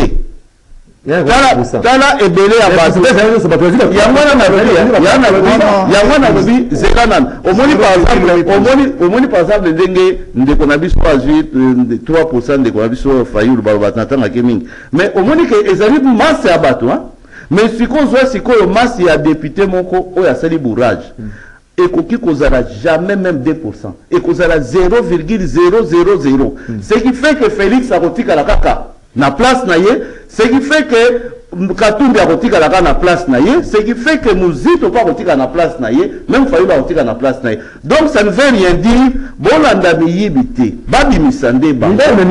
tala ebele ya bato yango nalobi zeka nano omoni par exemple ndenge ndeko na biso azwi trois pour cent ndeko na biso Fayulu batangaki mingi mais omoni ke ezali masse ya bato mais sikozwa sikoyo masse ya député moko oyo asali bourrage ekoki kozala jamais même deux pour cent ekozala zéro virgule zéro zéro zéro ce qui fait que Félix akotikala kaka na place na ye ce qui fait que Katumbi akotikala kaka na place na ye ce qui fait que Muzito pa akotikala na place na ye même Fayulu akotikala na place na ye donc ça ne veut rien dire bolanda miyibi te babimisa nde bango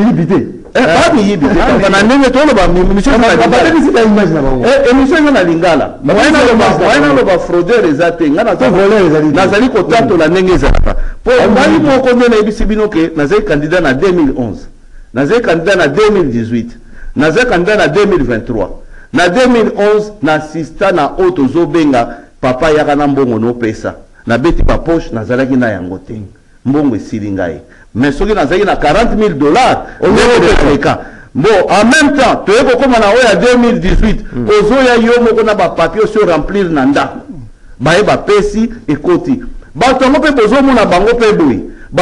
émission eza na lingala moyena loba fraudeur eza te nga nazali kotatola ndenge ezalaka mpo ngai moko nde nayebisi bino ke nazali candidat na deux mille onze nazali candidat na deux mille dix-huit nazali candidat na deux mille vingt-trois na deux mille onze na assista na oyo tozobenga papa yaka na mbongo nopesa nabeti bapoche nazalaki na yango te mbongo esili ngai mais soki nazalaki na quarante mille dollars oyoka bon en même temps toye kokoma na oyo ya deux mille dix-huit ozoya yo moko na bapapier osi remplir na ndako baye bapesi ekoti bato yango mpe bozomona bango mpe boye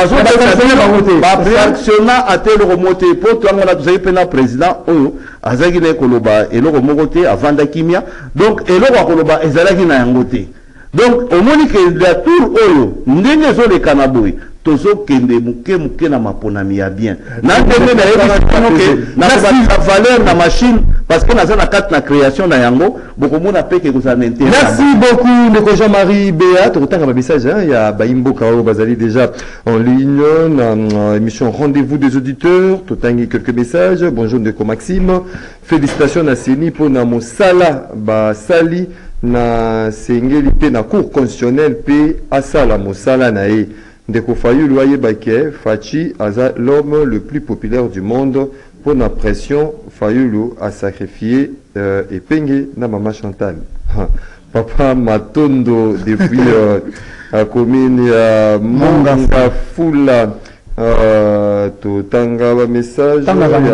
bafractionna ate eloko moko te mpo to yango wana tozali mpe na président oyo azalaki na ekoloba eloko moko te avanda kimia donc eloko akoloba ezalaki na yango te donc omoni ke la tour oyo ndenge ezoleka na boye tozokende muke muke na maponami ya bien na ndenge na valeur na machine parce que naza na kati na création na yango bokomona peke kozala na intérêt.
Merci beaucoup ndeko Jean-Marie Béat tokotanga ba message hein ya baimboka oyo bazali déjà en ligne na émission rendez-vous des auditeurs totangi quelques messages. Bonjour ndeko Maxime, félicitations na Seni pour na mosala ba sali na sengeli pe na cour constitutionnelle pe asala mosala na e ndeko Fayulu ayebake Fachi aza l'homme le plus populaire du monde pour la pression Fayulu a sacrifié euh, et pengé na maman Chantal papa Matondo depuis euh, la commune ya Manga Fula euh, to tanga ba message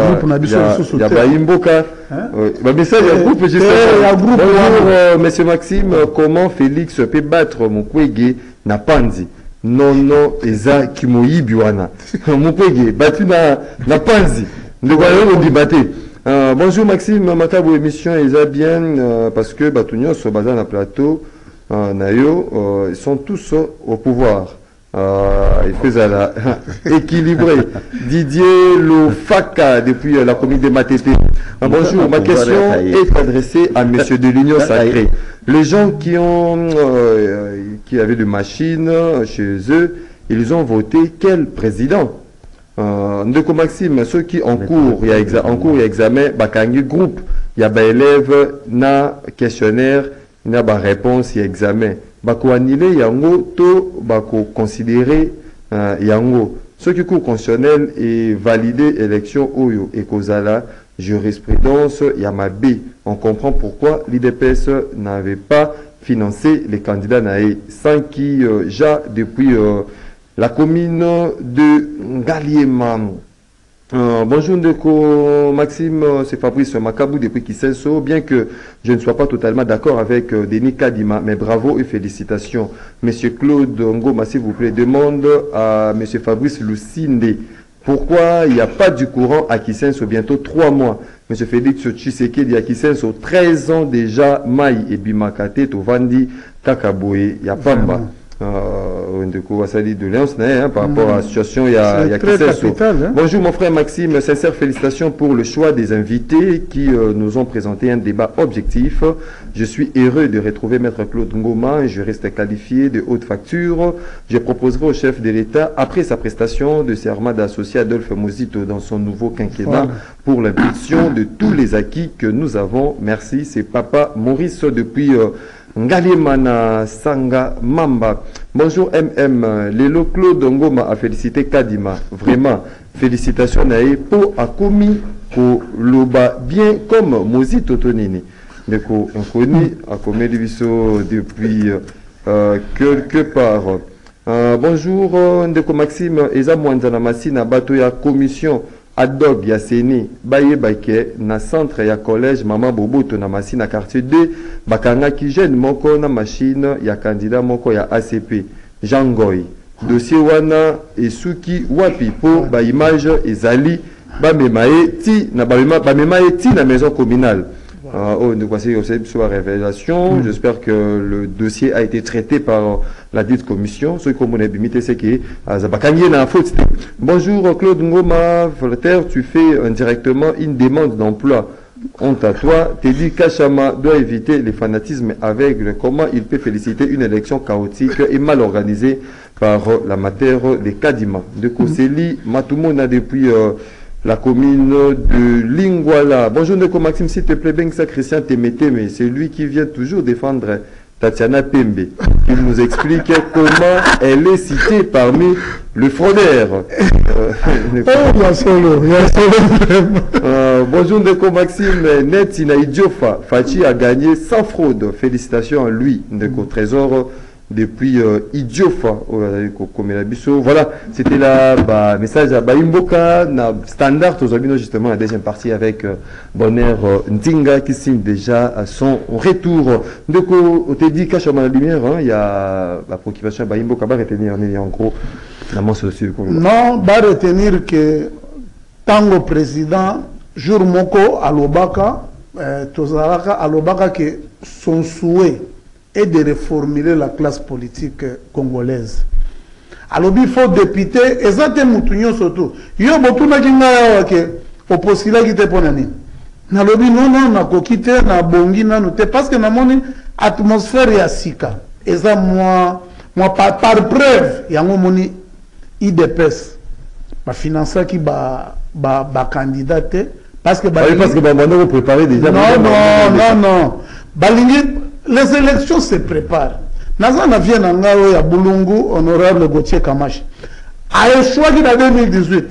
ya ba imboka ba message ya groupe juste ya groupe bonjour monsieur Maxime, comment Félix peut battre Mukwege na Panzi non non eza kimoyibi wana Mukwege battu na na Panzi ndeko yo débatté. Euh, bonjour Maxime, matabo émission eza bien euh, parce que batu nyonso baza na plateau euh, na yo euh, ils sont tous au pouvoir. Euh, il fait la équilibré. Didier Lofaka depuis euh, la commune de Matete. Euh, bonjour, ma question est adressée à monsieur de l'Union Sacrée. Les gens qui ont euh, qui avaient des machines chez eux, ils ont voté quel président? Euh, Ndeko Maxime, ceux qui en cours, il y a exa en cours, il y a examen, bakangi groupe, il y a ba élève na questionnaire, il y a ba réponse, il y a examen. Bako annulé yango to bako considéré euh, yango. Ceux qui cours constitutionnel et validé élection oyo et kozala jurisprudence Yamabe. On comprend pourquoi l'I D P S n'avait pas financé les candidats naïs sans qui euh, ja depuis euh, la commune de Ngaliema. Euh, bonjour Ndeko Maxime, c'est Fabrice Makabou depuis Kisenso. Bien que je ne sois pas totalement d'accord avec euh, Denis Kadima, mais bravo et félicitations. Monsieur Claude Ngoma, s'il vous plaît, demande à Monsieur Fabrice Lucinde pourquoi il n'y a pas du courant à Kisenso, bientôt trois mois. Monsieur Félix Tshisekedi à Kisenso, treize ans déjà, Maï et Bimakate, Tovandi, Kakaboé, il n'y a pas de Euh, de Léonce, hein, par rapport à la situation, il y a, il y a capital, hein. Bonjour mon frère Maxime, sincères félicitations pour le choix des invités qui euh, nous ont présenté un débat objectif. Je suis heureux de retrouver Maître Claude Ngoma, je reste qualifié de haute facture. Je proposerai au chef de l'État, après sa prestation de serment d'associé Adolphe Mozito dans son nouveau quinquennat, voilà, pour l'impulsion de tous les acquis que nous avons. Merci, c'est Papa Maurice depuis euh, Ngalimana Sanga Mamba. Bonjour M M. Lelo Claude Ngoma a félicité Kadima. Vraiment, félicitations Nae pour Akomi pour Loba bien comme Mozito Tonini. Neko Nkoni a commis Bisso depuis euh, quelque part. Euh, bonjour Ndeko Maxime. Eza Mwanzana Masina Bato ya commission ad hoc ya Seni baye bake na centre ya collège Mama Boboto na Masina quartier deux bakanga ki jeune moko na machine ya candidat moko ya A C P Jean Goy dossier wana esuki wapi po ba image ezali ba memae ti na ba memae ti na maison communale. Euh, oh, nous voici sur la révélation. Mm. J'espère que le dossier a été traité par la dite commission. Ce qu'on a limité, c'est que Zabakanye n'a faute. Bonjour Claude Ngoma, Voltaire, tu fais indirectement une demande d'emploi. Honte à toi. Teddy Kachama doit éviter les fanatismes aveugles. Comment il peut féliciter une élection chaotique et mal organisée par la matière des Kadima de Koseli mm. Matumona depuis. Euh, la commune de Lingwala. Bonjour Ndeko Maxime, s'il te plaît, ben ça Christian Temete, mais c'est lui qui vient toujours défendre Tatiana Pembe. Il nous explique comment elle est citée parmi le fraudeur. Euh, euh, bonjour Ndeko Maxime, Net Sina Idiofa, Fachi a gagné sans fraude. Félicitations à lui, Ndeko Trésor. Depuis euh, Idiofa, voilà, c'était là, bah, message à Baimboka, na standard, aux justement la deuxième partie avec euh, Bonheur euh, Ndinga qui signe déjà à son retour. Donc, on t'a dit, cache la lumière, il hein, y a la préoccupation à Baimboka, va retenir en gros, la mention dessus.
Non, va retenir que tant au président, jour moko à l'Obaka, euh, Tozaraka à l'Obaka, que son souhait et de reformuler la classe politique congolaise. Alors il faut député, exactement surtout. Il y a beaucoup de gens qui ont postulé qui étaient pour nous. Na lobi non non na kokite na bongi na nous parce que na moni atmosphère ya sika. Et ça moi moi par, par preuve il y a un moni I D P S ba financer qui ba ba ba candidaté parce que ba
oui, parce que ba on préparer déjà.
Non non non non. Balingi les élections se préparent. Nazana vient Nangao ya Bulungu, honorable Gauthier Kamachi. A échoué en deux mille dix-huit.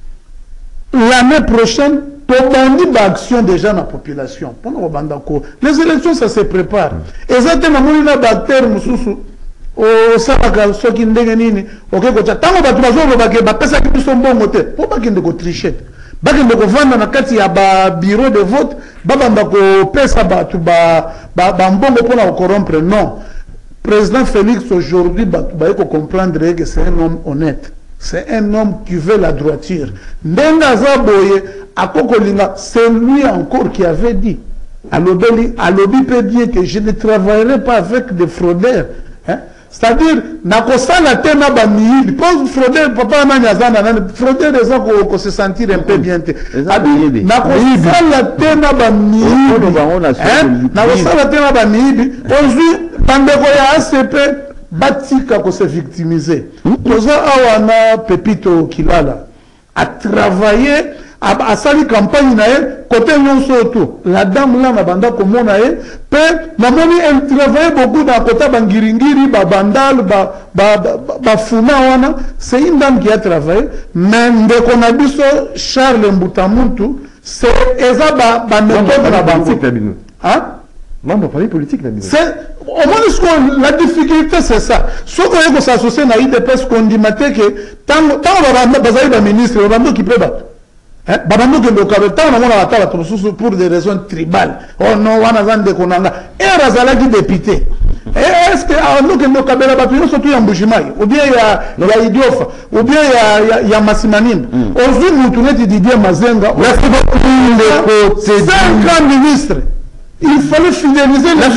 L'année prochaine, pour bandi d'action déjà dans la population. Les élections, ça se prépare. Exactement, nous avons bactère, Moussoussou. Au Saraka, ceux qui n'ont pas de ok, quand on va trouver des personnes qui sont bons côté, pour pas qu'ils ne trichent. Bakende ko vanda na kati ya ba bureau de vote babanda ko pesa ba tu ba ba mbongo pona ko corrompre. Non, président Félix aujourd'hui ba ba ko comprendre que c'est un homme honnête, c'est un homme qui veut la droiture. Ndenga Zaboye akokolinga, c'est lui encore qui avait dit à l'obéli à l'obi peut dire que je ne travaillerai pas avec des fraudeurs, hein? C'est-à-dire, nakosala tena ba miidi. Pour fraudeur, papa na nyazana na fraudeur les gens ko se sentir un peu bien. Nakosala tena ba miidi. Nakosala tena ba miidi. Aujourd'hui, bandeko ya A C P batika ko se victimiser. Toza awana Pepito Kilala. a travaillé a sali campagne na ye côté nyonso to la dame là na banda komona ye pe na moni elle travaille beaucoup dans côté bangiringiri ba bandal ba ba ba funa wana c'est une dame qui a travaillé mais ndeko na biso Charles Mbutamuntu c'est eza ba ba ndeko na bango hein
membre parti politique na biso
c'est au moins ce qu'on la difficulté c'est ça ce qu'on est s'associer na I D P S qu'on dit maté que tant tant ba bazali ba ministre ba ndo qui peut battre hein babando que le kabeta na mona batala pour des raisons tribales oh non wana zande konanga era zalaki député est-ce que ando que le kabela ba pino surtout yambujimai ou bien ya ya idiofa ou bien ya ya masimanine ozu mutuneti Didier Mazenga merci beaucoup c'est cinq ministres. Il fallait fidéliser la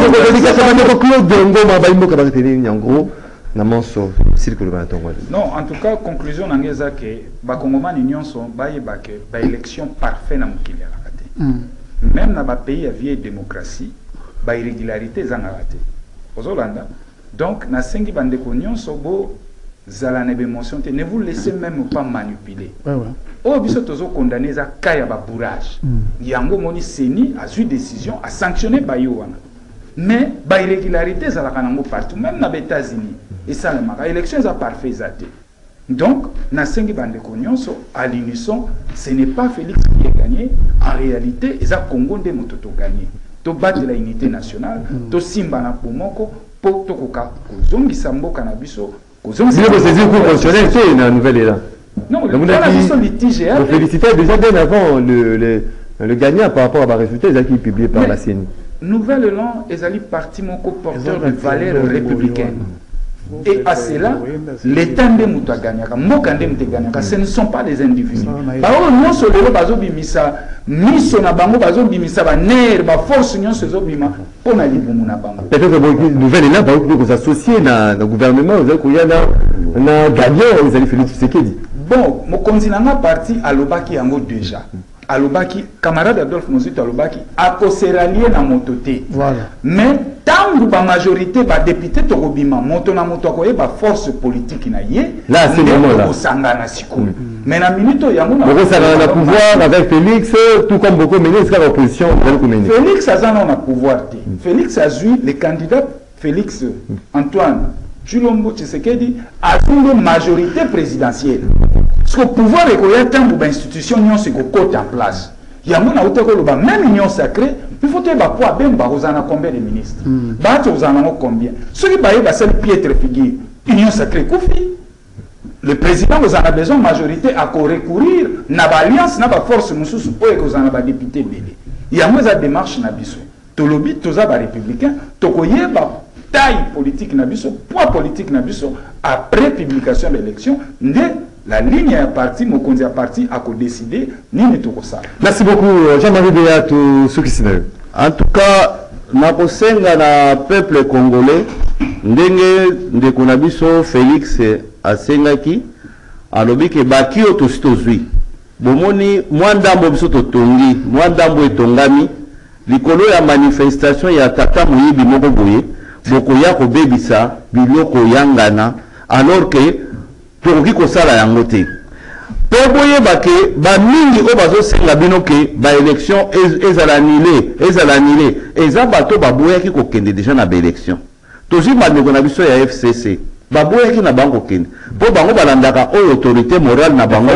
non, en tout cas, conclusion, c'est que les Congolais sont une élection parfaite dans le même dans les pays à vieille démocratie, les irrégularités sont ratées. Donc, dans les cinq bandes de Cognon, ne vous laissez même pas manipuler. Au biso tozo condamné za kaya ba bourrage. Yango moni seni a eu décision à sanctionner bayo wana. Mais ba irrégularité za la kanango partout même na États-Unis. Et ça le maka élection za parfait zate. Donc na cinq bande konyonso à l'unisson, ce n'est pas Félix qui a gagné, en réalité eza Congo nde moto to gagné. To battre la unité nationale, to simba na pomoko po to koka kozongisa mboka na biso.
Kozongisa ko saisir cour constitutionnelle c'est une nouvelle là.
Non, le litige.
Vous félicitez déjà bien avant le, le, le gagnant par rapport à la résultat qui est publié par la C N I.
Nouvelle Lan, ils allaient partir mon porteur de valeurs républicaines. Et à cela, l'État de Mouta Gagnaka, Mokandem de Gagnaka, ce ne sont pas des individus. Par contre, non seulement Bazo Bimisa, Miso na Bango, Bazo Bimisa, Ner, ba force union se Zobima, pour na Libumuna Bango.
Peut-être que une nouvelle là, par exemple, que s'associer dans le gouvernement, vous avez qu'il y a un gagnant, vous allez faire ce qu'il dit.
Bon, mon continent parti à l'Obaki Yango déjà. À l'Obaki, camarade Adolphe Mozito à l'Obaki, à Koseralier na mototé.
Voilà.
Mais tant que la majorité, les députés Torobima, Montona Motokoye, la force politique na yé,
là, c'est le moment là.
Mais la minute, il y a un
pouvoir avec Félix, tout comme beaucoup de ministres de l'opposition.
Félix a un pouvoir. Félix a eu les candidats, Félix Antoine Chulombo Tshisekedi, a une majorité présidentielle. Parce que le pouvoir est qu'il y a une institution qui est en place. Il y a même union sacrée, il faut que vous ayez combien de ministres. Vous en avez combien. Ceux qui ont une piètre figure, union sacrée, le président vous en a besoin de majorité à recourir à l'alliance, à la force, pour que vous en avez des députés. Il y a une démarche dans le tout le but, tous les républicains, tous les taille politique, poids politique, après publication de l'élection, la ligne à parti, mon conseil à parti a décidé, ni ne tout ça.
Merci beaucoup, Jean-Marie Béat, tout ce qui s'est fait.
En tout cas, nakosenga na peuple congolais, ndenge ndeko na biso Félix asengaki, alobi ke baki o tositozwi. Bomoni mwandambo biso totongi, mwandambo etongami, likolo ya manifestation ya tata moyibi moko boye, bokoya ko bebisa biloko yangana, alors que tokoki kosala yango te po boyeba ke bamingi oyo bazosenga bino ke baélection ezala annulé ezala annulé eza bato baboyaki kokende deja na baélection tozwi bandeko na biso ya F C C baboyaki na bango kokende mpo bango balandaka oyo autorité morale na bango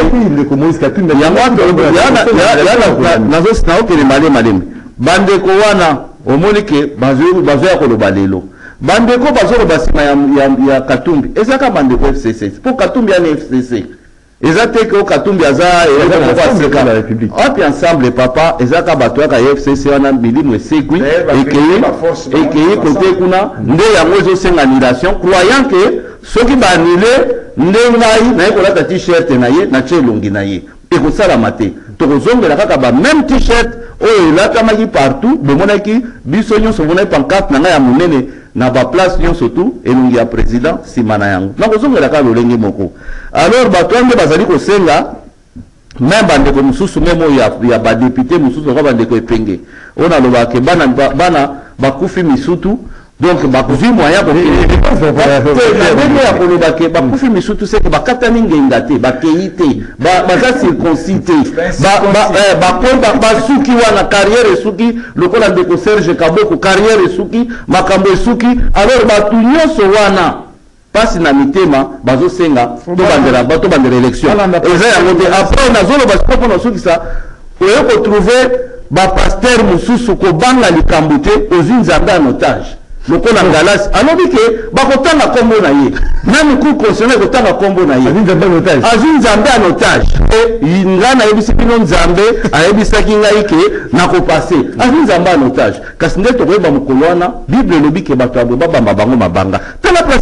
naokende malema malema bandeko wana omoni ke bazoya koloba lelo bandeko bazoloba nsima ya, ya, ya Katumbi ezaka bandeko F C C po Katumbi yana F C C eza te ke o Katumbi aza
la République
api ensemble papa ezaka bato yaka F C C wana milimo esekwi ekeye kote kuna nde yango ezosenga annulation croyant ke soki baannule nde ngai naye kolata t-shirt na ye na tie elongi na ye ekosalama te tokozongela kaka ba même t-shirt oyo elatamaki partout bomonaki biso nyonso monaki pancarte na ngai ya monene na ba place nyonso tu elongi ya président nsima na yango nakozongela kaka lolenge moko alors bato ande bazali kosenga même bandeko mosusu meme oyo ya, ya badepute mosusu oka bandeko epenge oyo nalobaka bana, bana bakufi misutu donc bakufi moyen ya koloba ke bakufi misutu se ke bakatani ngenga te bakei te baza circoncis te basuki wana carrière esuki lokola ndeko Serge Kaboko carrière esuki makambo esuki alors bato nyonso wana pasi na mitema bazosenga tobandela tobandela élection eza yango te après nazoloba sikopo nasukisa oyo kotrouve bapaster mosusu kobanga likambo te ozwi nzambe en otage lokola ngalasi alobi ke bakotanga kombo na ye nani cour constitutionnel kotanga kombo na ye azwi nzambe en otage nga nayebisi bino nzambe ayebisaki ngai ke nakopase azwi nzambe en otage kasi nde tokoyeba mokolo wana bible elobi ke bato abwe babamba bango mabanga tala place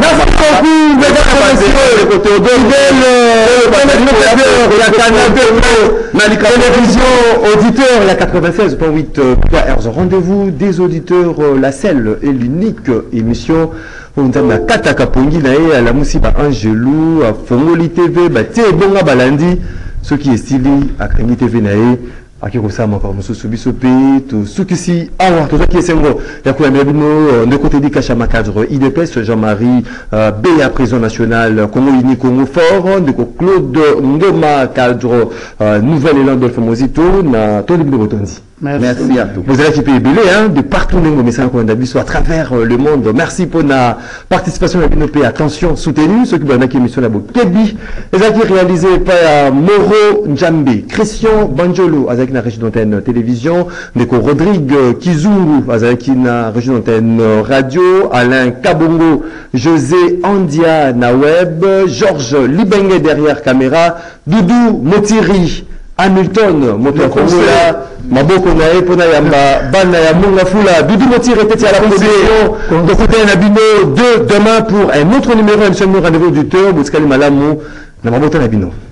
télévision auditeur il y a quatre-vingt-seize point huit rendez-vous des auditeurs la seule et l'unique émission on a kataka pongi na e la musiba Angelou Fongoli T V ba te bonga balandi ce qui est stylé à Kremi T V na e aki kosama kwa mususu biso pe to sukisi awa to zaki esengo ya ko yamela bino de côté di kashama cadre I D P S Jean-Marie euh, B à prison nationale Congo Uni Congo fort de Claude Ngoma cadre euh, Nouvelle-Élan Dolphe Mozito na to libino botondi.
Merci. Merci à tous.
Vous allez qui belé hein de partout dans message qu'on a vu à travers euh, le monde. Merci pour la participation à Binopé. Attention, soutenu ceux qui vont dans émission la Kebi. Les acquis réalisés par Moro Njambe, Christian Banjolo, avec la région d'antenne télévision, Neko Rodrigue Kizungu, avec la région d'antenne radio, Alain Kabongo, José Andia na web, Georges Libengue derrière caméra, Doudou Motiri. Hamilton, moto Kongola, Maboko Nae, Pona Yamba, Bana Yamunga Fula, Doudou Motiri était à la production. De côté Nabino, deux demain pour un autre numéro, un seul rendez-vous du tour, Bouskali Malamou, Namamoto Nabino.